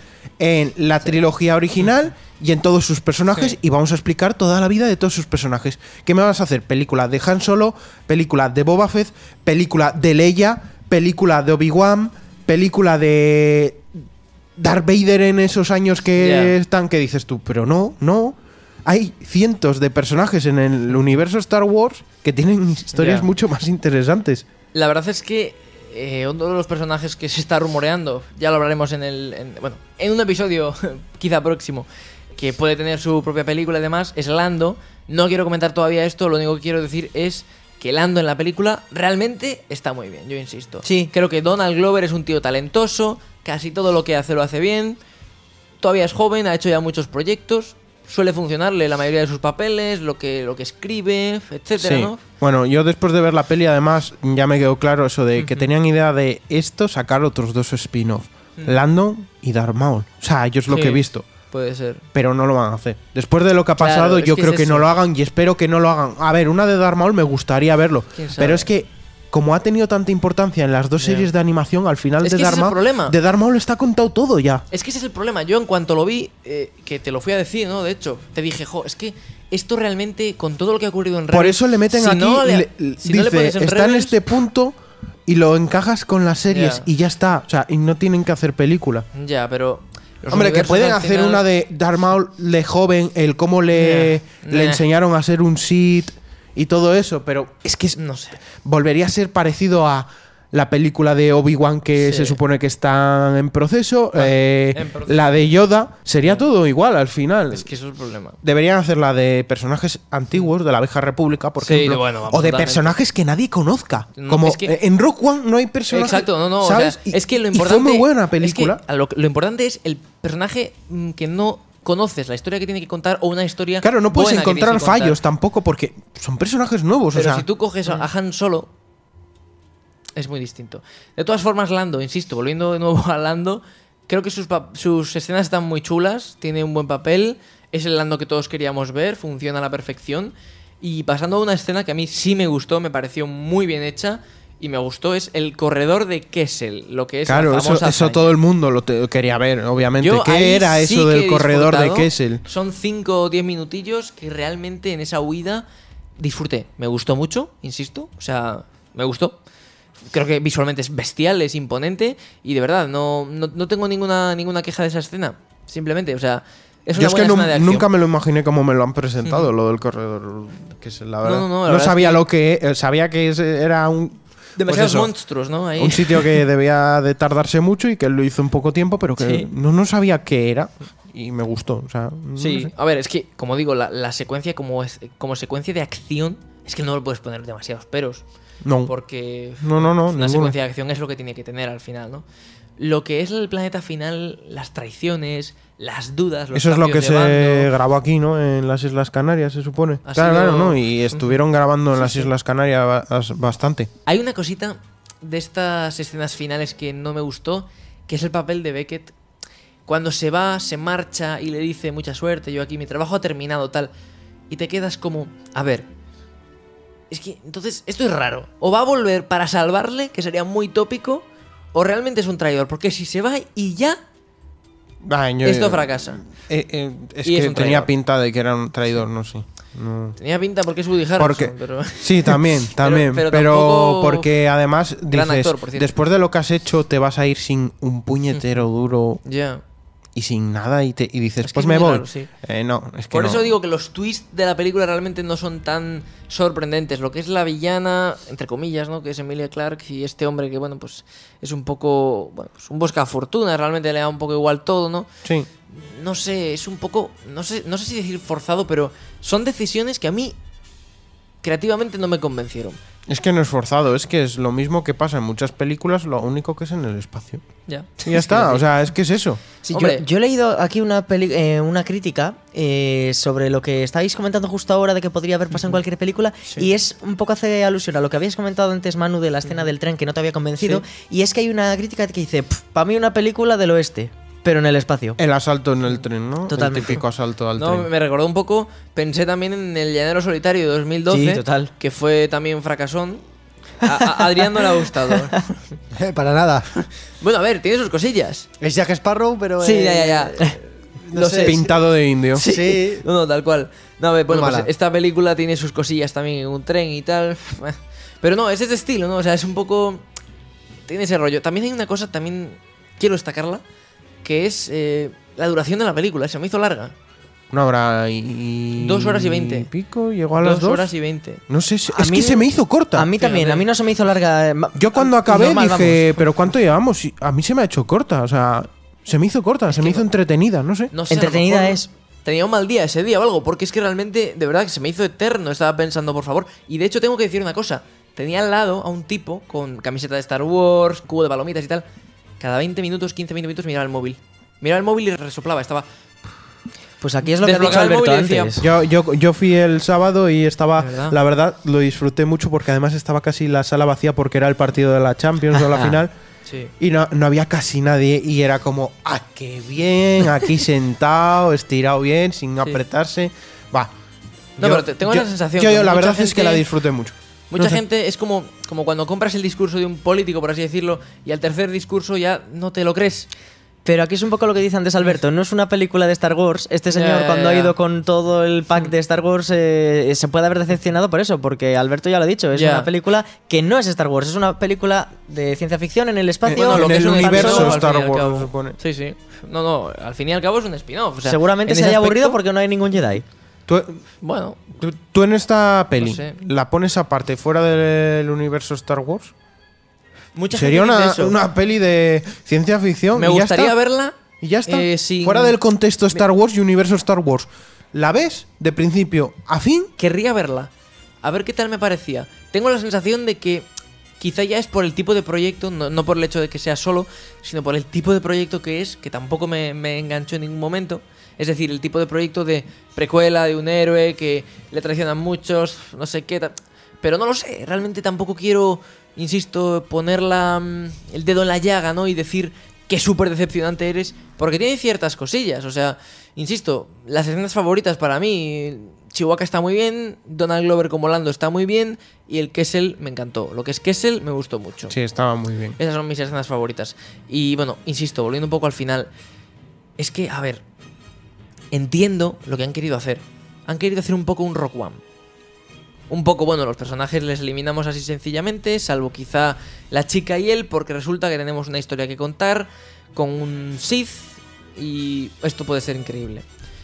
en la trilogía original y en todos sus personajes Sí. y vamos a explicar toda la vida de todos sus personajes. ¿Qué me vas a hacer? Película de Han Solo, película de Boba Fett, película de Leia, película de Obi-Wan, película de Darth Vader en esos años que Ya. están, que dices tú, pero no. Hay cientos de personajes en el universo Star Wars que tienen historias Ya. mucho más interesantes. La verdad es que uno de los personajes que se está rumoreando, ya lo hablaremos en un episodio quizá próximo, que puede tener su propia película y demás, es Lando. No quiero comentar todavía esto, lo único que quiero decir es que Lando en la película realmente está muy bien, yo insisto. Sí. Creo que Donald Glover es un tío talentoso, casi todo lo que hace lo hace bien, todavía es joven, ha hecho ya muchos proyectos, suele funcionarle la mayoría de sus papeles, lo que escribe, etcétera, Sí. ¿no? Bueno, yo después de ver la peli, además, ya me quedó claro eso de que tenían idea de esto sacar otros 2 spin-off. Lando y Darth Maul. O sea, yo es lo Sí. que he visto. Puede ser. Pero no lo van a hacer. Después de lo que ha Claro, pasado, es yo que creo es que no eso. lo hagan y espero que no lo hagan. A ver, una de Darth Maul me gustaría verlo. ¿Quién sabe? Pero es que, como ha tenido tanta importancia en las 2 Ya. series de animación, al final Es de que ese Darth es el Maul, problema. de Darth Maul está contado todo ya. Es que ese es el problema. Yo en cuanto lo vi, que te lo fui a decir, ¿no? De hecho, te dije, jo, es que esto realmente, con todo lo que ha ocurrido en Rebels... Por eso le meten si aquí, no dice, pones en está en Rebels- este punto y lo encajas con las series Ya. y ya está. O sea, y no tienen que hacer película. Ya, pero... los Hombre, que universos pueden al hacer final- una de Darth Maul de joven, el cómo le Nah. enseñaron a ser un Sith y todo eso, pero es que No sé. volvería a ser parecido a la película de Obi-Wan que Sí. se supone que está en proceso, en proceso. la de Yoda, sería todo igual al final. Es que eso es el problema. Deberían hacer la de personajes antiguos de la Vieja República, por Sí, ejemplo, bueno, vamos, o de totalmente. personajes que nadie conozca. No, Como es que- en Rogue One no hay personajes. Exacto, no, ¿sabes? o sea, es que lo y importante... fue muy buena es película. que lo importante es el personaje que no conoces, la historia que tiene que contar o una historia Claro, no puedes buena que encontrar tienes que contar. fallos tampoco porque son personajes nuevos. Pero o sea, si tú coges a Han Solo, es muy distinto. De todas formas, Lando, insisto, volviendo de nuevo a Lando, creo que sus escenas están muy chulas, tiene un buen papel, es el Lando que todos queríamos ver, funciona a la perfección. Y pasando a una escena que a mí sí me gustó, me pareció muy bien hecha, y me gustó es el corredor de Kessel, lo que es Claro, la famosa eso hazaña. todo el mundo quería ver, obviamente. Yo ahí ¿Qué era sí eso que del he corredor de disfrutado. Kessel? Son 5 o 10 minutillos que realmente en esa huida disfruté. Me gustó mucho, insisto. O sea, me gustó. Creo que visualmente es bestial, es imponente. Y de verdad, no tengo ninguna queja de esa escena. Simplemente, o sea, es una Yo es que buena escena de acción. nunca me lo imaginé como me lo han presentado, lo del corredor. Que es la verdad. No, la verdad sabía es que- lo que. Sabía que era un. Demasiados pues eso, monstruos, ¿no? Ahí. Un sitio que debía de tardarse mucho y que él lo hizo en poco tiempo, pero que Sí. no sabía qué era. Y me gustó. O sea, no Sí, sé. a ver, es que, como digo, la secuencia como secuencia de acción es que no le puedes poner demasiados peros. No. Porque No, una ninguno. secuencia de acción es lo que tiene que tener al final, ¿no? Lo que es el planeta final, las traiciones, las dudas, los Eso es lo que cambios de se bando. grabó aquí, ¿no? En las Islas Canarias, se supone. Ha Claro, sido- claro, ¿no? Y estuvieron grabando en las sí. Islas Canarias bastante. Hay una cosita de estas escenas finales que no me gustó, que es el papel de Beckett. Cuando se va, se marcha y le dice mucha suerte, yo aquí mi trabajo ha terminado, tal. Y te quedas como, a ver, es que entonces esto es raro. O va a volver para salvarle, que sería muy tópico, o realmente es un traidor. Porque si se va y ya, esto fracasa. Es Y es que un tenía traidor. pinta de que era un traidor, no sé. No. Tenía pinta porque es Woody Harrelson, Porque, pero... sí, también, también. pero pero tampoco- porque además Gran dices, actor, por cierto. después de lo que has hecho, te vas a ir sin un puñetero duro Ya. y sin nada y dices, Es que pues es me muy voy. raro, sí. No, es que Por no. eso digo que los twists de la película realmente no son tan sorprendentes. Lo que es la villana, entre comillas, ¿no? Que es Emilia Clarke y este hombre que, bueno, pues es un poco... Bueno, pues un buscafortuna, realmente le da un poco igual todo, ¿no? Sí. No sé, es un poco... No sé si decir forzado, pero son decisiones que a mí creativamente no me convencieron. Es que no es forzado, es que es lo mismo que pasa en muchas películas, lo único que es en el espacio. Ya. Y ya está, o sea, es que es eso. Sí, Hombre. yo he leído aquí una crítica sobre lo que estáis comentando justo ahora de que podría haber pasado en cualquier película y es un poco hace alusión a lo que habías comentado antes, Manu, de la escena del tren que no te había convencido y es que hay una crítica que dice, para mí una película del oeste, pero en el espacio. El asalto en el tren, ¿no? Totalmente. El típico asalto al No, tren. me recordó un poco, pensé también en El Llanero Solitario de 2012, Sí, total. que fue también fracasón. A Adrián no le ha gustado. Para nada. Bueno, a ver, tiene sus cosillas. Es Jack Sparrow, pero. Sí, ya. No Lo sé. sé. Pintado de indio. Sí. No, tal cual. No, a ver, bueno, Muy pues mala. esta película tiene sus cosillas también en un tren y tal. Pero no, es de este estilo, ¿no? O sea, es un poco... Tiene ese rollo. También hay una cosa, también quiero destacarla, que es la duración de la película. Se me hizo larga. 1 hora y... 2 horas y 20. pico, llegó a las 2 2. horas y 20. No sé, A es mí- que se me hizo corta. A mí también, Fíjate. a mí no se me hizo larga. Yo cuando acabé Normal, dije, ¿pero cuánto llevamos? Y a mí se me ha hecho corta, o sea, se me hizo corta, se me hizo entretenida, no sé. No sé, a lo Entretenida mejor es. Tenía un mal día ese día o algo, porque es que realmente, de verdad, que se me hizo eterno. Estaba pensando, por favor. Y de hecho, tengo que decir una cosa. Tenía al lado a un tipo con camiseta de Star Wars, cubo de palomitas y tal. Cada 20 minutos, 15, 20 minutos miraba el móvil. Miraba el móvil y resoplaba. Estaba... Pues aquí es lo que ha dicho Desbloqueaba el Alberto móvil y decía, antes. Yo fui el sábado y estaba, ¿De verdad? la verdad, lo disfruté mucho porque además estaba casi la sala vacía porque era el partido de la Champions o la final. Sí. Y no había casi nadie y era como, ¡ah, qué bien! Aquí sentado, estirado bien, sin apretarse. Va. No, pero tengo la sensación Yo, que la mucha verdad es que gente- la disfruté mucho. Mucha No sé. gente es como cuando compras el discurso de un político, por así decirlo, y al tercer discurso ya no te lo crees. Pero aquí es un poco lo que dice antes Alberto, no es una película de Star Wars. Este señor Ya, cuando ha ya. ido con todo el pack de Star Wars se puede haber decepcionado por eso, porque Alberto ya lo ha dicho, es Ya. una película que no es Star Wars, es una película de ciencia ficción en el espacio. Bueno, lo en que el es un universo spin-off, al Star fin y al Wars, cabo. se supone. Sí, sí. No, al fin y al cabo es un spin-off. O sea, Seguramente en se ese haya aburrido aspecto, porque no hay ningún Jedi. Bueno, Tú en esta peli, No sé. ¿la pones aparte, fuera del universo Star Wars? mucha Sería gente dice eso. una peli de ciencia ficción. Me y ya gustaría está. verla. Y ya está. sin- Fuera del contexto Star Wars y universo Star Wars. ¿La ves de principio a fin? Querría verla. A ver qué tal me parecía. Tengo la sensación de que quizá ya es por el tipo de proyecto, no por el hecho de que sea solo, sino por el tipo de proyecto que es, que tampoco me enganchó en ningún momento. Es decir, el tipo de proyecto de precuela de un héroe que le traicionan muchos, no sé qué tal. Pero no lo sé, realmente tampoco quiero, insisto, poner el dedo en la llaga, ¿no? Y decir qué súper decepcionante eres, porque tiene ciertas cosillas. O sea, insisto, las escenas favoritas para mí, Chewbacca está muy bien, Donald Glover como Lando está muy bien y el Kessel me encantó. Lo que es Kessel me gustó mucho. Sí, estaba muy bien. Esas son mis escenas favoritas. Y bueno, insisto, volviendo un poco al final, es que, a ver, entiendo lo que han querido hacer. Han querido hacer un poco un Rogue One. Un poco, bueno, los personajes les eliminamos así sencillamente, salvo quizá la chica y él, porque resulta que tenemos una historia que contar con un Sith y esto puede ser increíble.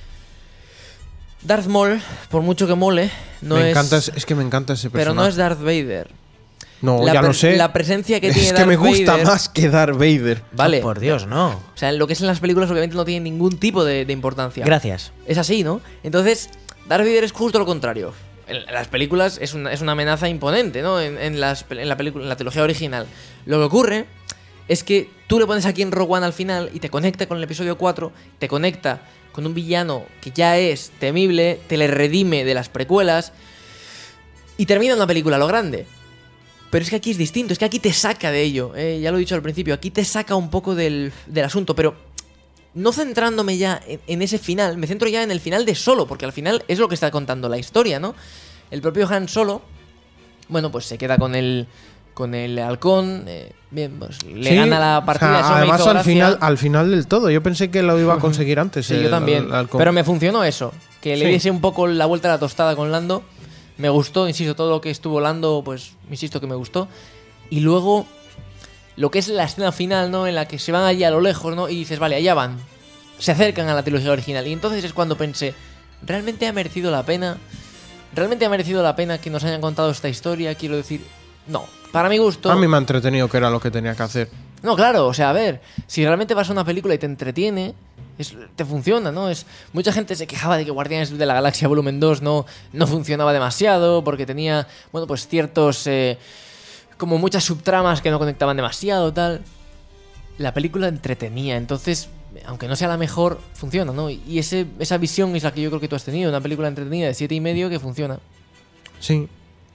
Darth Maul, por mucho que mole, no Me es... encanta, es que me encanta ese personaje. Pero no es Darth Vader. No, ya lo sé. La presencia que tiene es que Darth me gusta Vader, más que Darth Vader. Vale. Oh, por Dios, no. O sea, en lo que es en las películas obviamente no tiene ningún tipo de importancia. Gracias. Es así, ¿no? Entonces, Darth Vader es justo lo contrario. En las películas es una amenaza imponente, ¿no? En la trilogía original. Lo que ocurre es que tú le pones aquí en Rogue One al final y te conecta con el episodio 4, te conecta con un villano que ya es temible, te le redime de las precuelas y termina una película a lo grande. Pero es que aquí es distinto, es que aquí te saca de ello. Ya lo he dicho al principio, aquí te saca un poco del asunto, pero no centrándome ya en ese final, me centro ya en el final de Solo, porque al final es lo que está contando la historia, ¿no? El propio Han Solo, bueno, pues se queda con el halcón, bien, pues le Sí, gana la partida, o sea, eso me además hizo al gracia. al final del todo. Yo pensé que lo iba a conseguir antes. Sí, yo también. Pero me funcionó eso. Que le Sí. diese un poco la vuelta a la tostada con Lando. Me gustó, insisto, todo lo que estuvo Lando, pues insisto que me gustó. Y luego, lo que es la escena final, ¿no? En la que se van allí a lo lejos, ¿no? Y dices, vale, allá van. Se acercan a la trilogía original. Y entonces es cuando pensé, ¿realmente ha merecido la pena? ¿Realmente ha merecido la pena que nos hayan contado esta historia? Quiero decir, no. Para mi gusto... A mí me ha entretenido, que era lo que tenía que hacer. No, claro, o sea, a ver, si realmente vas a una película y te entretiene, te funciona, ¿no? Mucha gente se quejaba de que Guardianes de la Galaxia Volumen 2 no funcionaba demasiado porque tenía, bueno, pues ciertos... como muchas subtramas que no conectaban demasiado, tal. La película entretenía, entonces, aunque no sea la mejor, funciona, ¿no? Y esa visión es la que yo creo que tú has tenido, una película entretenida de 7,5 que funciona. Sí.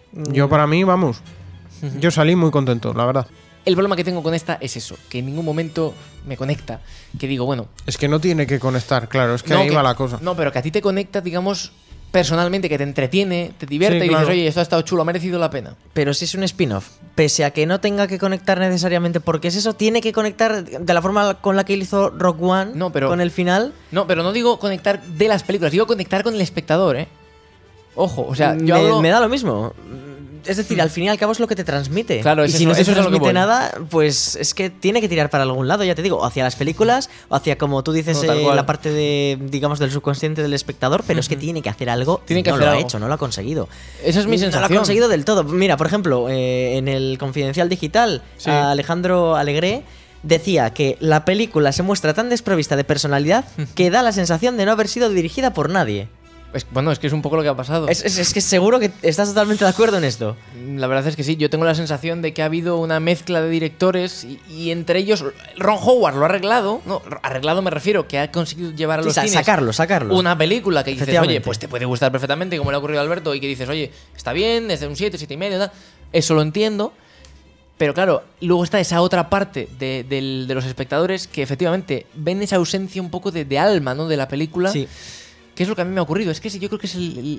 Yo para mí, vamos. Yo salí muy contento, la verdad. El problema que tengo con esta es eso, que en ningún momento me conecta. Que digo, bueno... Es que no tiene que conectar, claro, es que no, ahí va la cosa. No, pero que a ti te conecta, digamos, personalmente, que te entretiene, te divierte Sí, y claro. dices, oye, esto ha estado chulo, ha merecido la pena. Pero si es un spin-off, pese a que no tenga que conectar necesariamente porque es eso, tiene que conectar de la forma con la que hizo Rogue One, No, pero- con el final. No, pero no digo conectar de las películas, digo conectar con el espectador, ¿eh? Ojo, o sea, yo hablo... me da lo mismo. Es decir, al fin y al cabo es lo que te transmite. Claro, y es si eso, no se eso es a lo que transmite voy. nada, pues es que tiene que tirar para algún lado, ya te digo, hacia las películas, o hacia, como tú dices, No, tal cual. la parte de, digamos, del subconsciente del espectador, pero es que tiene que hacer algo. Tiene y que no hacer lo ha algo. hecho, no lo ha conseguido. Esa es mi No sensación. lo ha conseguido del todo. Mira, por ejemplo, en el Confidencial Digital, Sí. Alejandro Alegre decía que la película se muestra tan desprovista de personalidad que da la sensación de no haber sido dirigida por nadie. Bueno, es que es un poco lo que ha pasado. Es que seguro que estás totalmente de acuerdo en esto. La verdad es que sí, yo tengo la sensación de que ha habido una mezcla de directores y entre ellos Ron Howard lo ha arreglado. No, arreglado me refiero, que ha conseguido llevar a los cines Sacarlo. una película que dices, Efectivamente. oye, pues te puede gustar perfectamente, como le ha ocurrido a Alberto, y que dices, oye, está bien, es de un 7, 7,5, tal. Eso lo entiendo. Pero claro, luego está esa otra parte de los espectadores que efectivamente ven esa ausencia un poco de alma, ¿no? De la película. Sí. ¿Qué es lo que a mí me ha ocurrido? Es que yo creo que es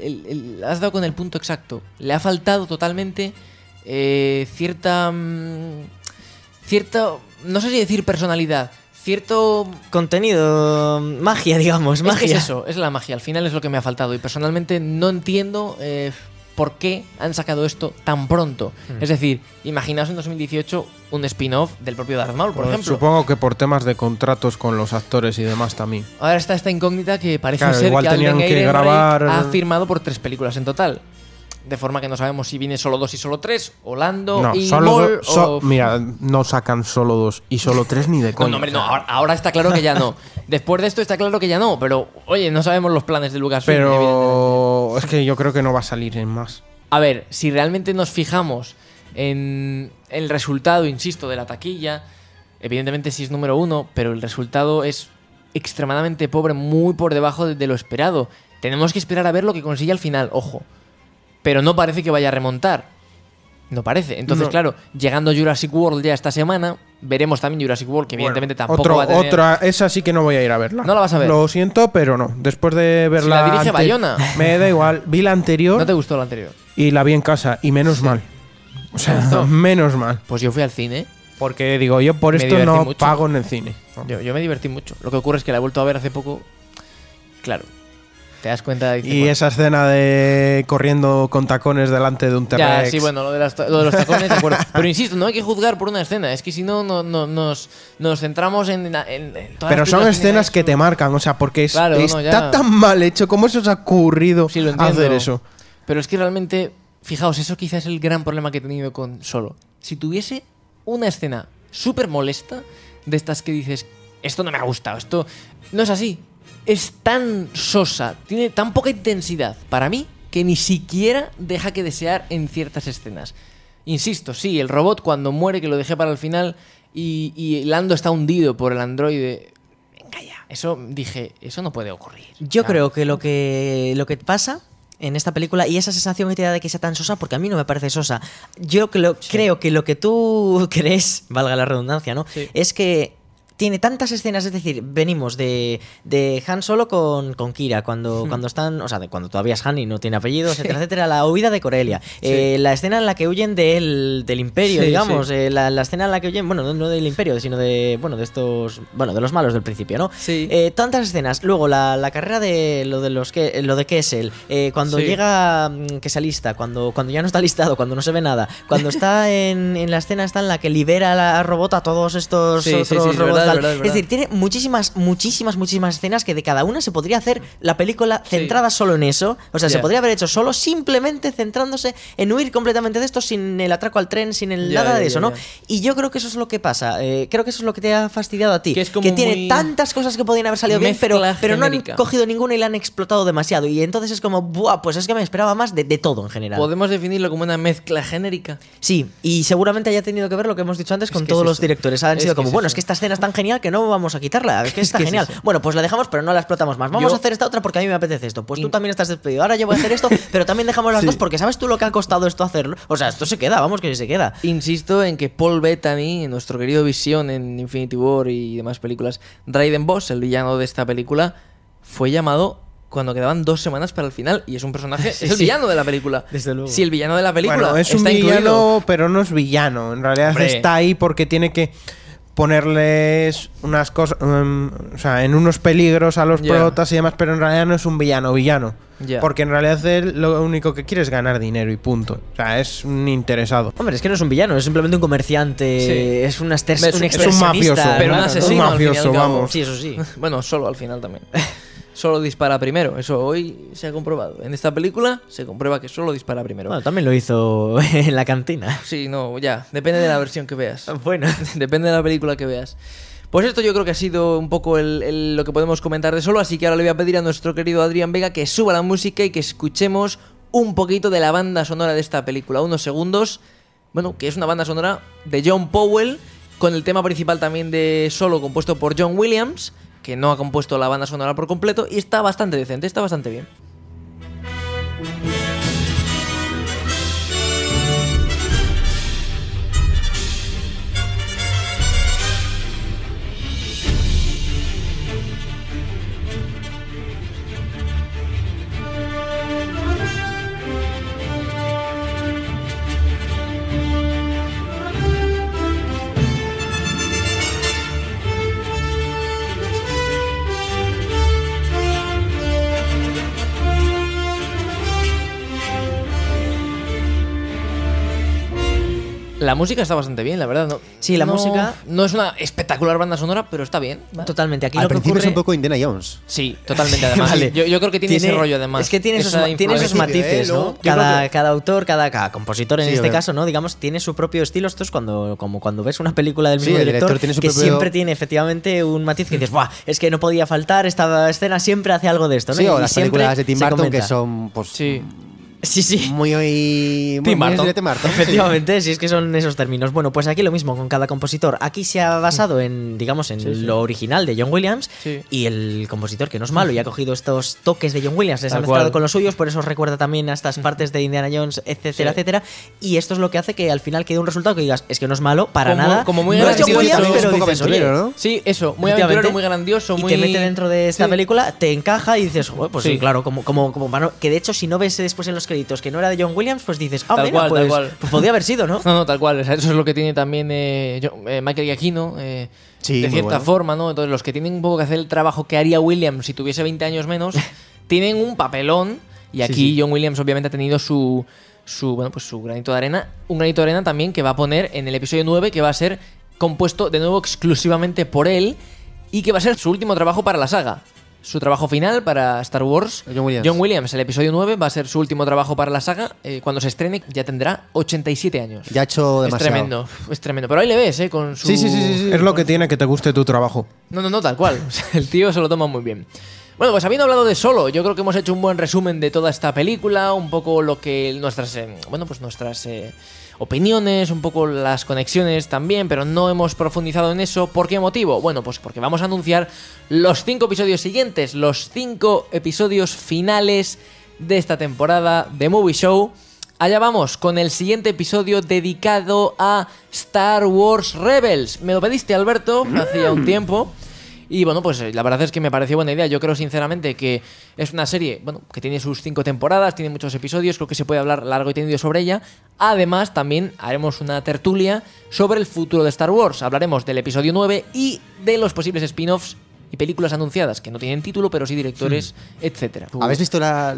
has dado con el punto exacto. Le ha faltado totalmente cierta, no sé si decir personalidad, cierto... Contenido, magia, digamos, magia. Es que es eso, es la magia. Al final es lo que me ha faltado. Y personalmente no entiendo por qué han sacado esto tan pronto. Es decir, imaginaos en 2018 un spin-off del propio Darth Maul, por Pues ejemplo. supongo que por temas de contratos con los actores y demás también. Ahora está esta incógnita que parece Claro, ser igual que Alden tenían que Ehrenreich grabar- ha firmado por 3 películas en total. De forma que no sabemos si viene solo 2 y solo 3, o Lando No, y solo Maul, o... mira, no sacan solo 2 y solo 3 ni de No, coña. no, hombre, no, ahora está claro que ya no. Después de esto está claro que ya no, pero oye, no sabemos los planes de Lucasfilm. evidentemente. Pero es que yo creo que no va a salir en más. A ver, si realmente nos fijamos en el resultado, insisto, de la taquilla, evidentemente sí es número 1, pero el resultado es extremadamente pobre, muy por debajo de lo esperado. Tenemos que esperar a ver lo que consigue al final, ojo. Pero no parece que vaya a remontar. No parece. Entonces, No. claro, llegando Jurassic World ya esta semana, Veremos también Jurassic World, que evidentemente tampoco va a tener... Esa sí que no voy a ir a verla. ¿No la vas a ver? Lo siento, pero no. Después de verla... Si la dirige Bayona. Me da igual. Vi la anterior ¿No te gustó la anterior? y la vi en casa. Y menos mal. O sea, gustó? menos mal. Pues yo fui al cine. Porque digo, yo por Me esto divertí no mucho. pago en el cine. Yo me divertí mucho. Lo que ocurre es que la he vuelto a ver hace poco. Claro. Te das cuenta de que... Y esa escena de corriendo con tacones delante de un Ya, T-Rex. sí, bueno, lo de los tacones, de acuerdo. Pero insisto, no hay que juzgar por una escena. Es que si no, nos centramos en todas Pero las son películas escenas que te son- marcan, o sea, porque Claro, no, está ya. tan mal hecho. ¿Cómo se os ha ocurrido Sí, lo entiendo. hacer eso? Pero es que realmente, fijaos, eso quizás es el gran problema que he tenido con Solo. Si tuviese una escena súper molesta, de estas que dices, esto no me ha gustado, esto no es así. Es tan sosa, tiene tan poca intensidad para mí que ni siquiera deja que desear en ciertas escenas. Insisto, sí, el robot cuando muere, que lo dejé para el final, y Lando está hundido por el androide. Venga ya, eso dije, eso no puede ocurrir. Yo Ah. creo que lo que pasa en esta película, y esa sensación que te da de que sea tan sosa, porque a mí no me parece sosa, creo que lo que tú crees, valga la redundancia, ¿no? Sí. Es que tiene tantas escenas, es decir, venimos de Han Solo con Kira, cuando están, o sea, cuando todavía es Han y no tiene apellido, etcétera, etcétera, la huida de Corellia, la escena en la que huyen del Imperio, Sí, digamos, sí. La escena en la que huyen, bueno, no del Imperio, sino de los malos del principio, ¿no? Sí. Tantas escenas. Luego la carrera de lo de Kessel, cuando Sí. llega que se alista, cuando ya no está listado, cuando no se ve nada, cuando está en la escena está en la que libera a la robot a todos estos Sí, sí, otros sí, es robots. verdad, tal. es verdad, es Es decir, tiene muchísimas escenas que de cada una se podría hacer la película Sí. centrada solo en eso. O sea, se Ya. podría haber hecho solo simplemente centrándose en huir completamente de esto, sin el atraco al tren, sin el Ya, nada de ya, eso, ya, ¿no? ya. Y yo creo que eso es lo que pasa. Creo que eso es lo que te ha fastidiado a ti. Que es como tiene muy- tantas cosas que podían haber salido bien, pero Mezcla no han genérica. cogido ninguna y la han explotado demasiado. Y entonces es como, buah, pues es que me esperaba más de todo en general. ¿Podemos definirlo como una mezcla genérica? Sí, y seguramente haya tenido que ver lo que hemos dicho antes Es con que todos es los eso. directores. Han Es sido que como, es bueno, eso. es que esta escena es tan genial que no vamos a quitarla. Es que está que es genial. eso. Bueno, pues la dejamos, pero no la explotamos más. Vamos a hacer esta otra porque a mí me apetece esto. Pues tú también estás despedido. Ahora yo voy a hacer esto, pero también dejamos las dos porque ¿sabes tú lo que ha costado esto hacerlo? O sea, esto se queda, vamos que se queda. Insisto en que Paul Bettany, nuestro querido Visión en Infinity War y demás películas, Raiden Boss, el villano de esta película, fue llamado cuando quedaban 2 semanas para el final y es un personaje, es el sí. villano de la película. Desde luego. Si el villano de la película Bueno, es un está villano, incluido. pero no es villano. En realidad Hombre. está ahí porque tiene que ponerles unas cosas, o sea, en unos peligros a los Ya. protas y demás, pero en realidad no es un villano. Ya. Porque en realidad él lo único que quiere es ganar dinero y punto. O sea, es un interesado. Hombre, es que no es un villano, es simplemente un comerciante, Sí. es un Es un expresionista, mafioso, pero un claro, asesino un al fin y al mafioso, cabo. vamos. Sí, eso sí. Bueno, solo al final también. Solo dispara primero. Eso hoy se ha comprobado. En esta película se comprueba que solo dispara primero. Bueno, también lo hizo en la cantina. Sí, no, ya. Depende de la versión que veas. Bueno. Depende de la película que veas. Pues esto yo creo que ha sido un poco lo que podemos comentar de Solo, así que ahora le voy a pedir a nuestro querido Adrián Vega que suba la música y que escuchemos un poquito de la banda sonora de esta película. Unos segundos, bueno, que es una banda sonora de John Powell, con el tema principal también de Solo compuesto por John Williams, que no ha compuesto la banda sonora por completo, y está bastante decente, está bastante bien. La música está bastante bien, la verdad. No, Sí, la música- No es una espectacular banda sonora, pero está bien. ¿vale? Totalmente. Aquí Al lo que principio es ocurre... un poco Indiana Jones. Sí, totalmente, además. Vale. Yo creo que tiene ese rollo, además. Es que tiene Esa tiene esos influencia. matices, ¿no? Yo Cada autor, cada compositor en Sí, este obvio. caso, ¿no? Digamos, tiene su propio estilo. Esto es como cuando ves una película del Sí, mismo el director, director tiene su que propio- siempre tiene efectivamente un matiz que dices, ¡buah! Es que no podía faltar, esta escena siempre hace algo de esto, ¿no? Sí, o Y las siempre películas de Tim se Burton comenta. que son, pues, Sí. Sí. Muy Tim Burton. de Tim Burton. Efectivamente, si es que son esos términos. Bueno, pues aquí lo mismo con cada compositor. Aquí se ha basado en, digamos, en lo original de John Williams, y el compositor, que no es malo y ha cogido estos toques de John Williams, les ha mezclado con los suyos, por eso recuerda también a estas partes de Indiana Jones, etcétera, etcétera. Y esto es lo que hace que al final quede un resultado que digas, es que no es malo para nada. Como muy no es John grandioso, Williams, pero un poco dices, oye, aventurero, ¿no? Sí, eso, muy efectivamente, aventurero, muy grandioso, y muy... te mete dentro de esta película, te encaja y dices, joder, pues Sí. sí, claro, que de hecho si no ves después en los créditos que no era de John Williams, pues dices, Tal mira, cual, pues, tal cual. pues podría haber sido, ¿no? No, tal cual. O sea, eso es lo que tiene también Michael Giacchino, Sí, de muy cierta bueno. forma, ¿no? Entonces, los que tienen un poco que hacer el trabajo que haría Williams si tuviese 20 años menos, tienen un papelón. Y aquí John Williams obviamente ha tenido su granito de arena. Un granito de arena también que va a poner en el episodio 9, que va a ser compuesto de nuevo exclusivamente por él y que va a ser su último trabajo para la saga. Su trabajo final para Star Wars. John Williams. El episodio 9, va a ser su último trabajo para la saga. Cuando se estrene ya tendrá 87 años. Ya ha hecho Es demasiado. es tremendo. Pero ahí le ves, con su... Sí. Es lo que tiene que te guste tu trabajo. No, tal cual. O sea, el tío se lo toma muy bien. Bueno, pues habiendo hablado de Solo, yo creo que hemos hecho un buen resumen de toda esta película, un poco lo que nuestras opiniones, un poco las conexiones también, pero no hemos profundizado en eso. ¿Por qué motivo? Bueno, pues porque vamos a anunciar los 5 episodios siguientes, los 5 episodios finales de esta temporada de Movie Show. Allá vamos con el siguiente episodio dedicado a Star Wars Rebels. Me lo pediste, Alberto, hacía un tiempo. Y bueno, pues la verdad es que me pareció buena idea. Yo creo sinceramente que es una serie, bueno, que tiene sus 5 temporadas, tiene muchos episodios, creo que se puede hablar largo y tendido sobre ella. Además, también haremos una tertulia sobre el futuro de Star Wars. Hablaremos del episodio 9 y de los posibles spin-offs y películas anunciadas, que no tienen título, pero sí directores, etcétera. ¿Habéis visto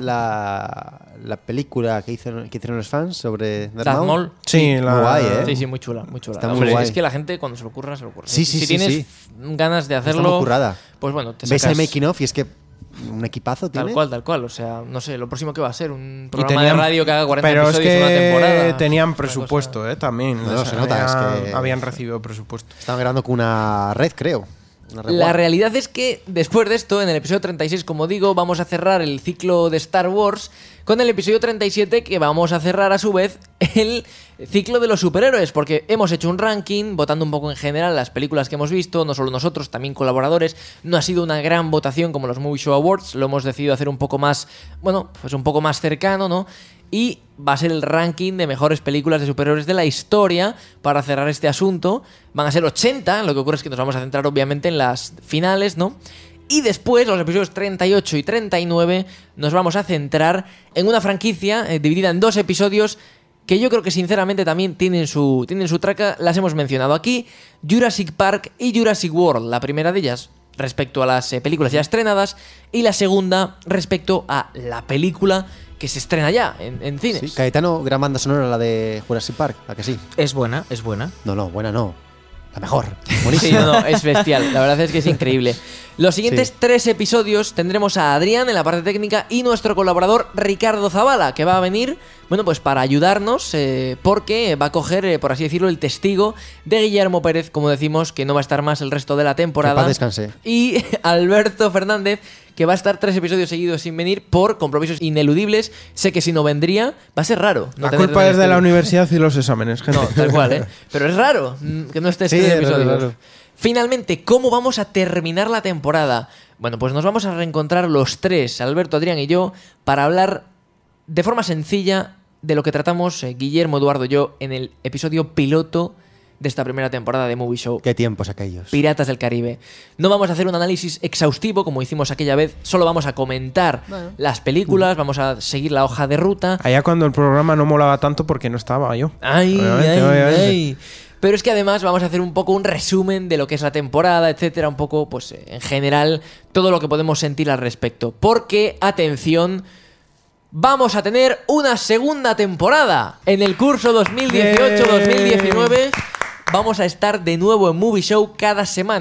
la película que hicieron los fans sobre Darth Maul. Sí, Muy guay, ¿eh? Sí, muy chula, muy chula. Está muy Hombre, guay. es que la gente cuando se lo ocurra, se lo ocurra. Sí, si tienes ganas de hacerlo, muy currada. pues bueno, te Ves sacas... el making of y es que un equipazo tiene. Tal cual. O sea, no sé, lo próximo que va a ser un programa tenían- de radio que haga 40 Pero es episodios en una que temporada. tenían Una presupuesto, cosa- también. No, se nota, es que- habían recibido presupuesto. Estaban grabando con una red, creo. Una red La guay. realidad es que después de esto, en el episodio 36, como digo, vamos a cerrar el ciclo de Star Wars con el episodio 37, que vamos a cerrar a su vez el ciclo de los superhéroes, porque hemos hecho un ranking, votando un poco en general las películas que hemos visto, no solo nosotros, también colaboradores. No ha sido una gran votación como los Movie Show Awards, lo hemos decidido hacer un poco más, bueno, pues un poco más cercano, ¿no? Y va a ser el ranking de mejores películas de superhéroes de la historia para cerrar este asunto. Van a ser 80, lo que ocurre es que nos vamos a centrar obviamente en las finales, ¿no? Y después, los episodios 38 y 39, nos vamos a centrar en una franquicia dividida en 2 episodios que yo creo que sinceramente también tienen su traca. Las hemos mencionado aquí: Jurassic Park y Jurassic World. La primera de ellas respecto a las películas ya estrenadas, y la segunda respecto a la película que se estrena ya en cines. Sí, Cayetano, gran banda sonora, la de Jurassic Park, ¿a que sí? Es buena, es buena. No, buena no. La mejor. Sí, Buenísima. no, es bestial. La verdad es que es increíble. Los siguientes Sí. 3 episodios tendremos a Adrián en la parte técnica y nuestro colaborador Ricardo Zavala, que va a venir, bueno, pues para ayudarnos, porque va a coger, por así decirlo, el testigo de Guillermo Pérez, como decimos, que no va a estar más el resto de la temporada. Que en paz descanse. Y Alberto Fernández, que va a estar 3 episodios seguidos sin venir por compromisos ineludibles. Sé que si no vendría, va a ser raro. no La tenerlo culpa en es de este- la universidad y los exámenes, gente. No, tal cual, ¿eh? Pero es raro que no estés Sí, 3 es raro, episodios. raro. Finalmente, ¿cómo vamos a terminar la temporada? Bueno, pues nos vamos a reencontrar los 3, Alberto, Adrián y yo, para hablar de forma sencilla de lo que tratamos Guillermo, Eduardo y yo en el episodio piloto de esta primera temporada de Movie Show. Qué tiempos aquellos. Piratas del Caribe. No vamos a hacer un análisis exhaustivo como hicimos aquella vez, solo vamos a comentar las películas, vamos a seguir la hoja de ruta. Allá cuando el programa no molaba tanto porque no estaba yo. Ay, Obviamente, obviamente. ay. Pero es que además vamos a hacer un poco un resumen de lo que es la temporada, etcétera, un poco, pues en general, todo lo que podemos sentir al respecto. Porque, atención, vamos a tener una segunda temporada en el curso 2018-2019. Vamos a estar de nuevo en Movie Show cada semana.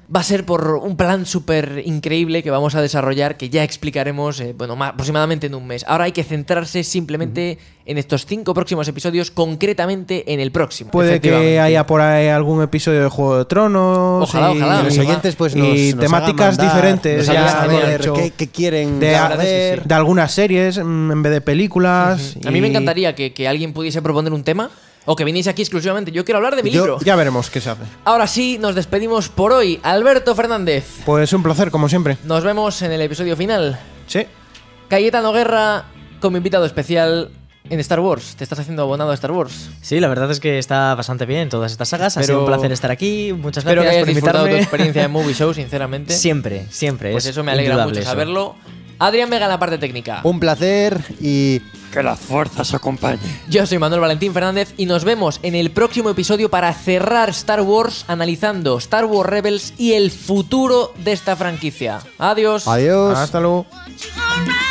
va a ser por un plan súper increíble que vamos a desarrollar, que ya explicaremos aproximadamente en un mes. Ahora hay que centrarse simplemente en estos 5 próximos episodios, concretamente en el próximo. Puede que haya por ahí algún episodio de Juego de Tronos. Ojalá. Los oyentes pues y nos temáticas hagan mandar, diferentes. nos hagan Ya saber hemos hecho qué quieren de ver. de algunas series en vez de películas. A mí me y encantaría que alguien pudiese proponer un tema o que viniese aquí exclusivamente. Yo quiero hablar de mi libro. Ya veremos qué se hace. Ahora sí, nos despedimos por hoy. Alberto Fernández. Pues un placer, como siempre. Nos vemos en el episodio final. Sí. Cayetano Guerra como invitado especial en Star Wars. ¿Te estás haciendo abonado a Star Wars? Sí, la verdad es que está bastante bien todas estas sagas. Ha sido un placer estar aquí. Muchas Espero que gracias hayas por disfrutado invitarme. tu experiencia en Movie Show, sinceramente. Siempre. Pues es eso me alegra indudable mucho eso. saberlo. Adrián Vega en la parte técnica. Un placer y Que la fuerza os acompañe. Yo soy Manuel Valentín Fernández y nos vemos en el próximo episodio para cerrar Star Wars analizando Star Wars Rebels y el futuro de esta franquicia. Adiós. adiós. Hasta luego. Want you around.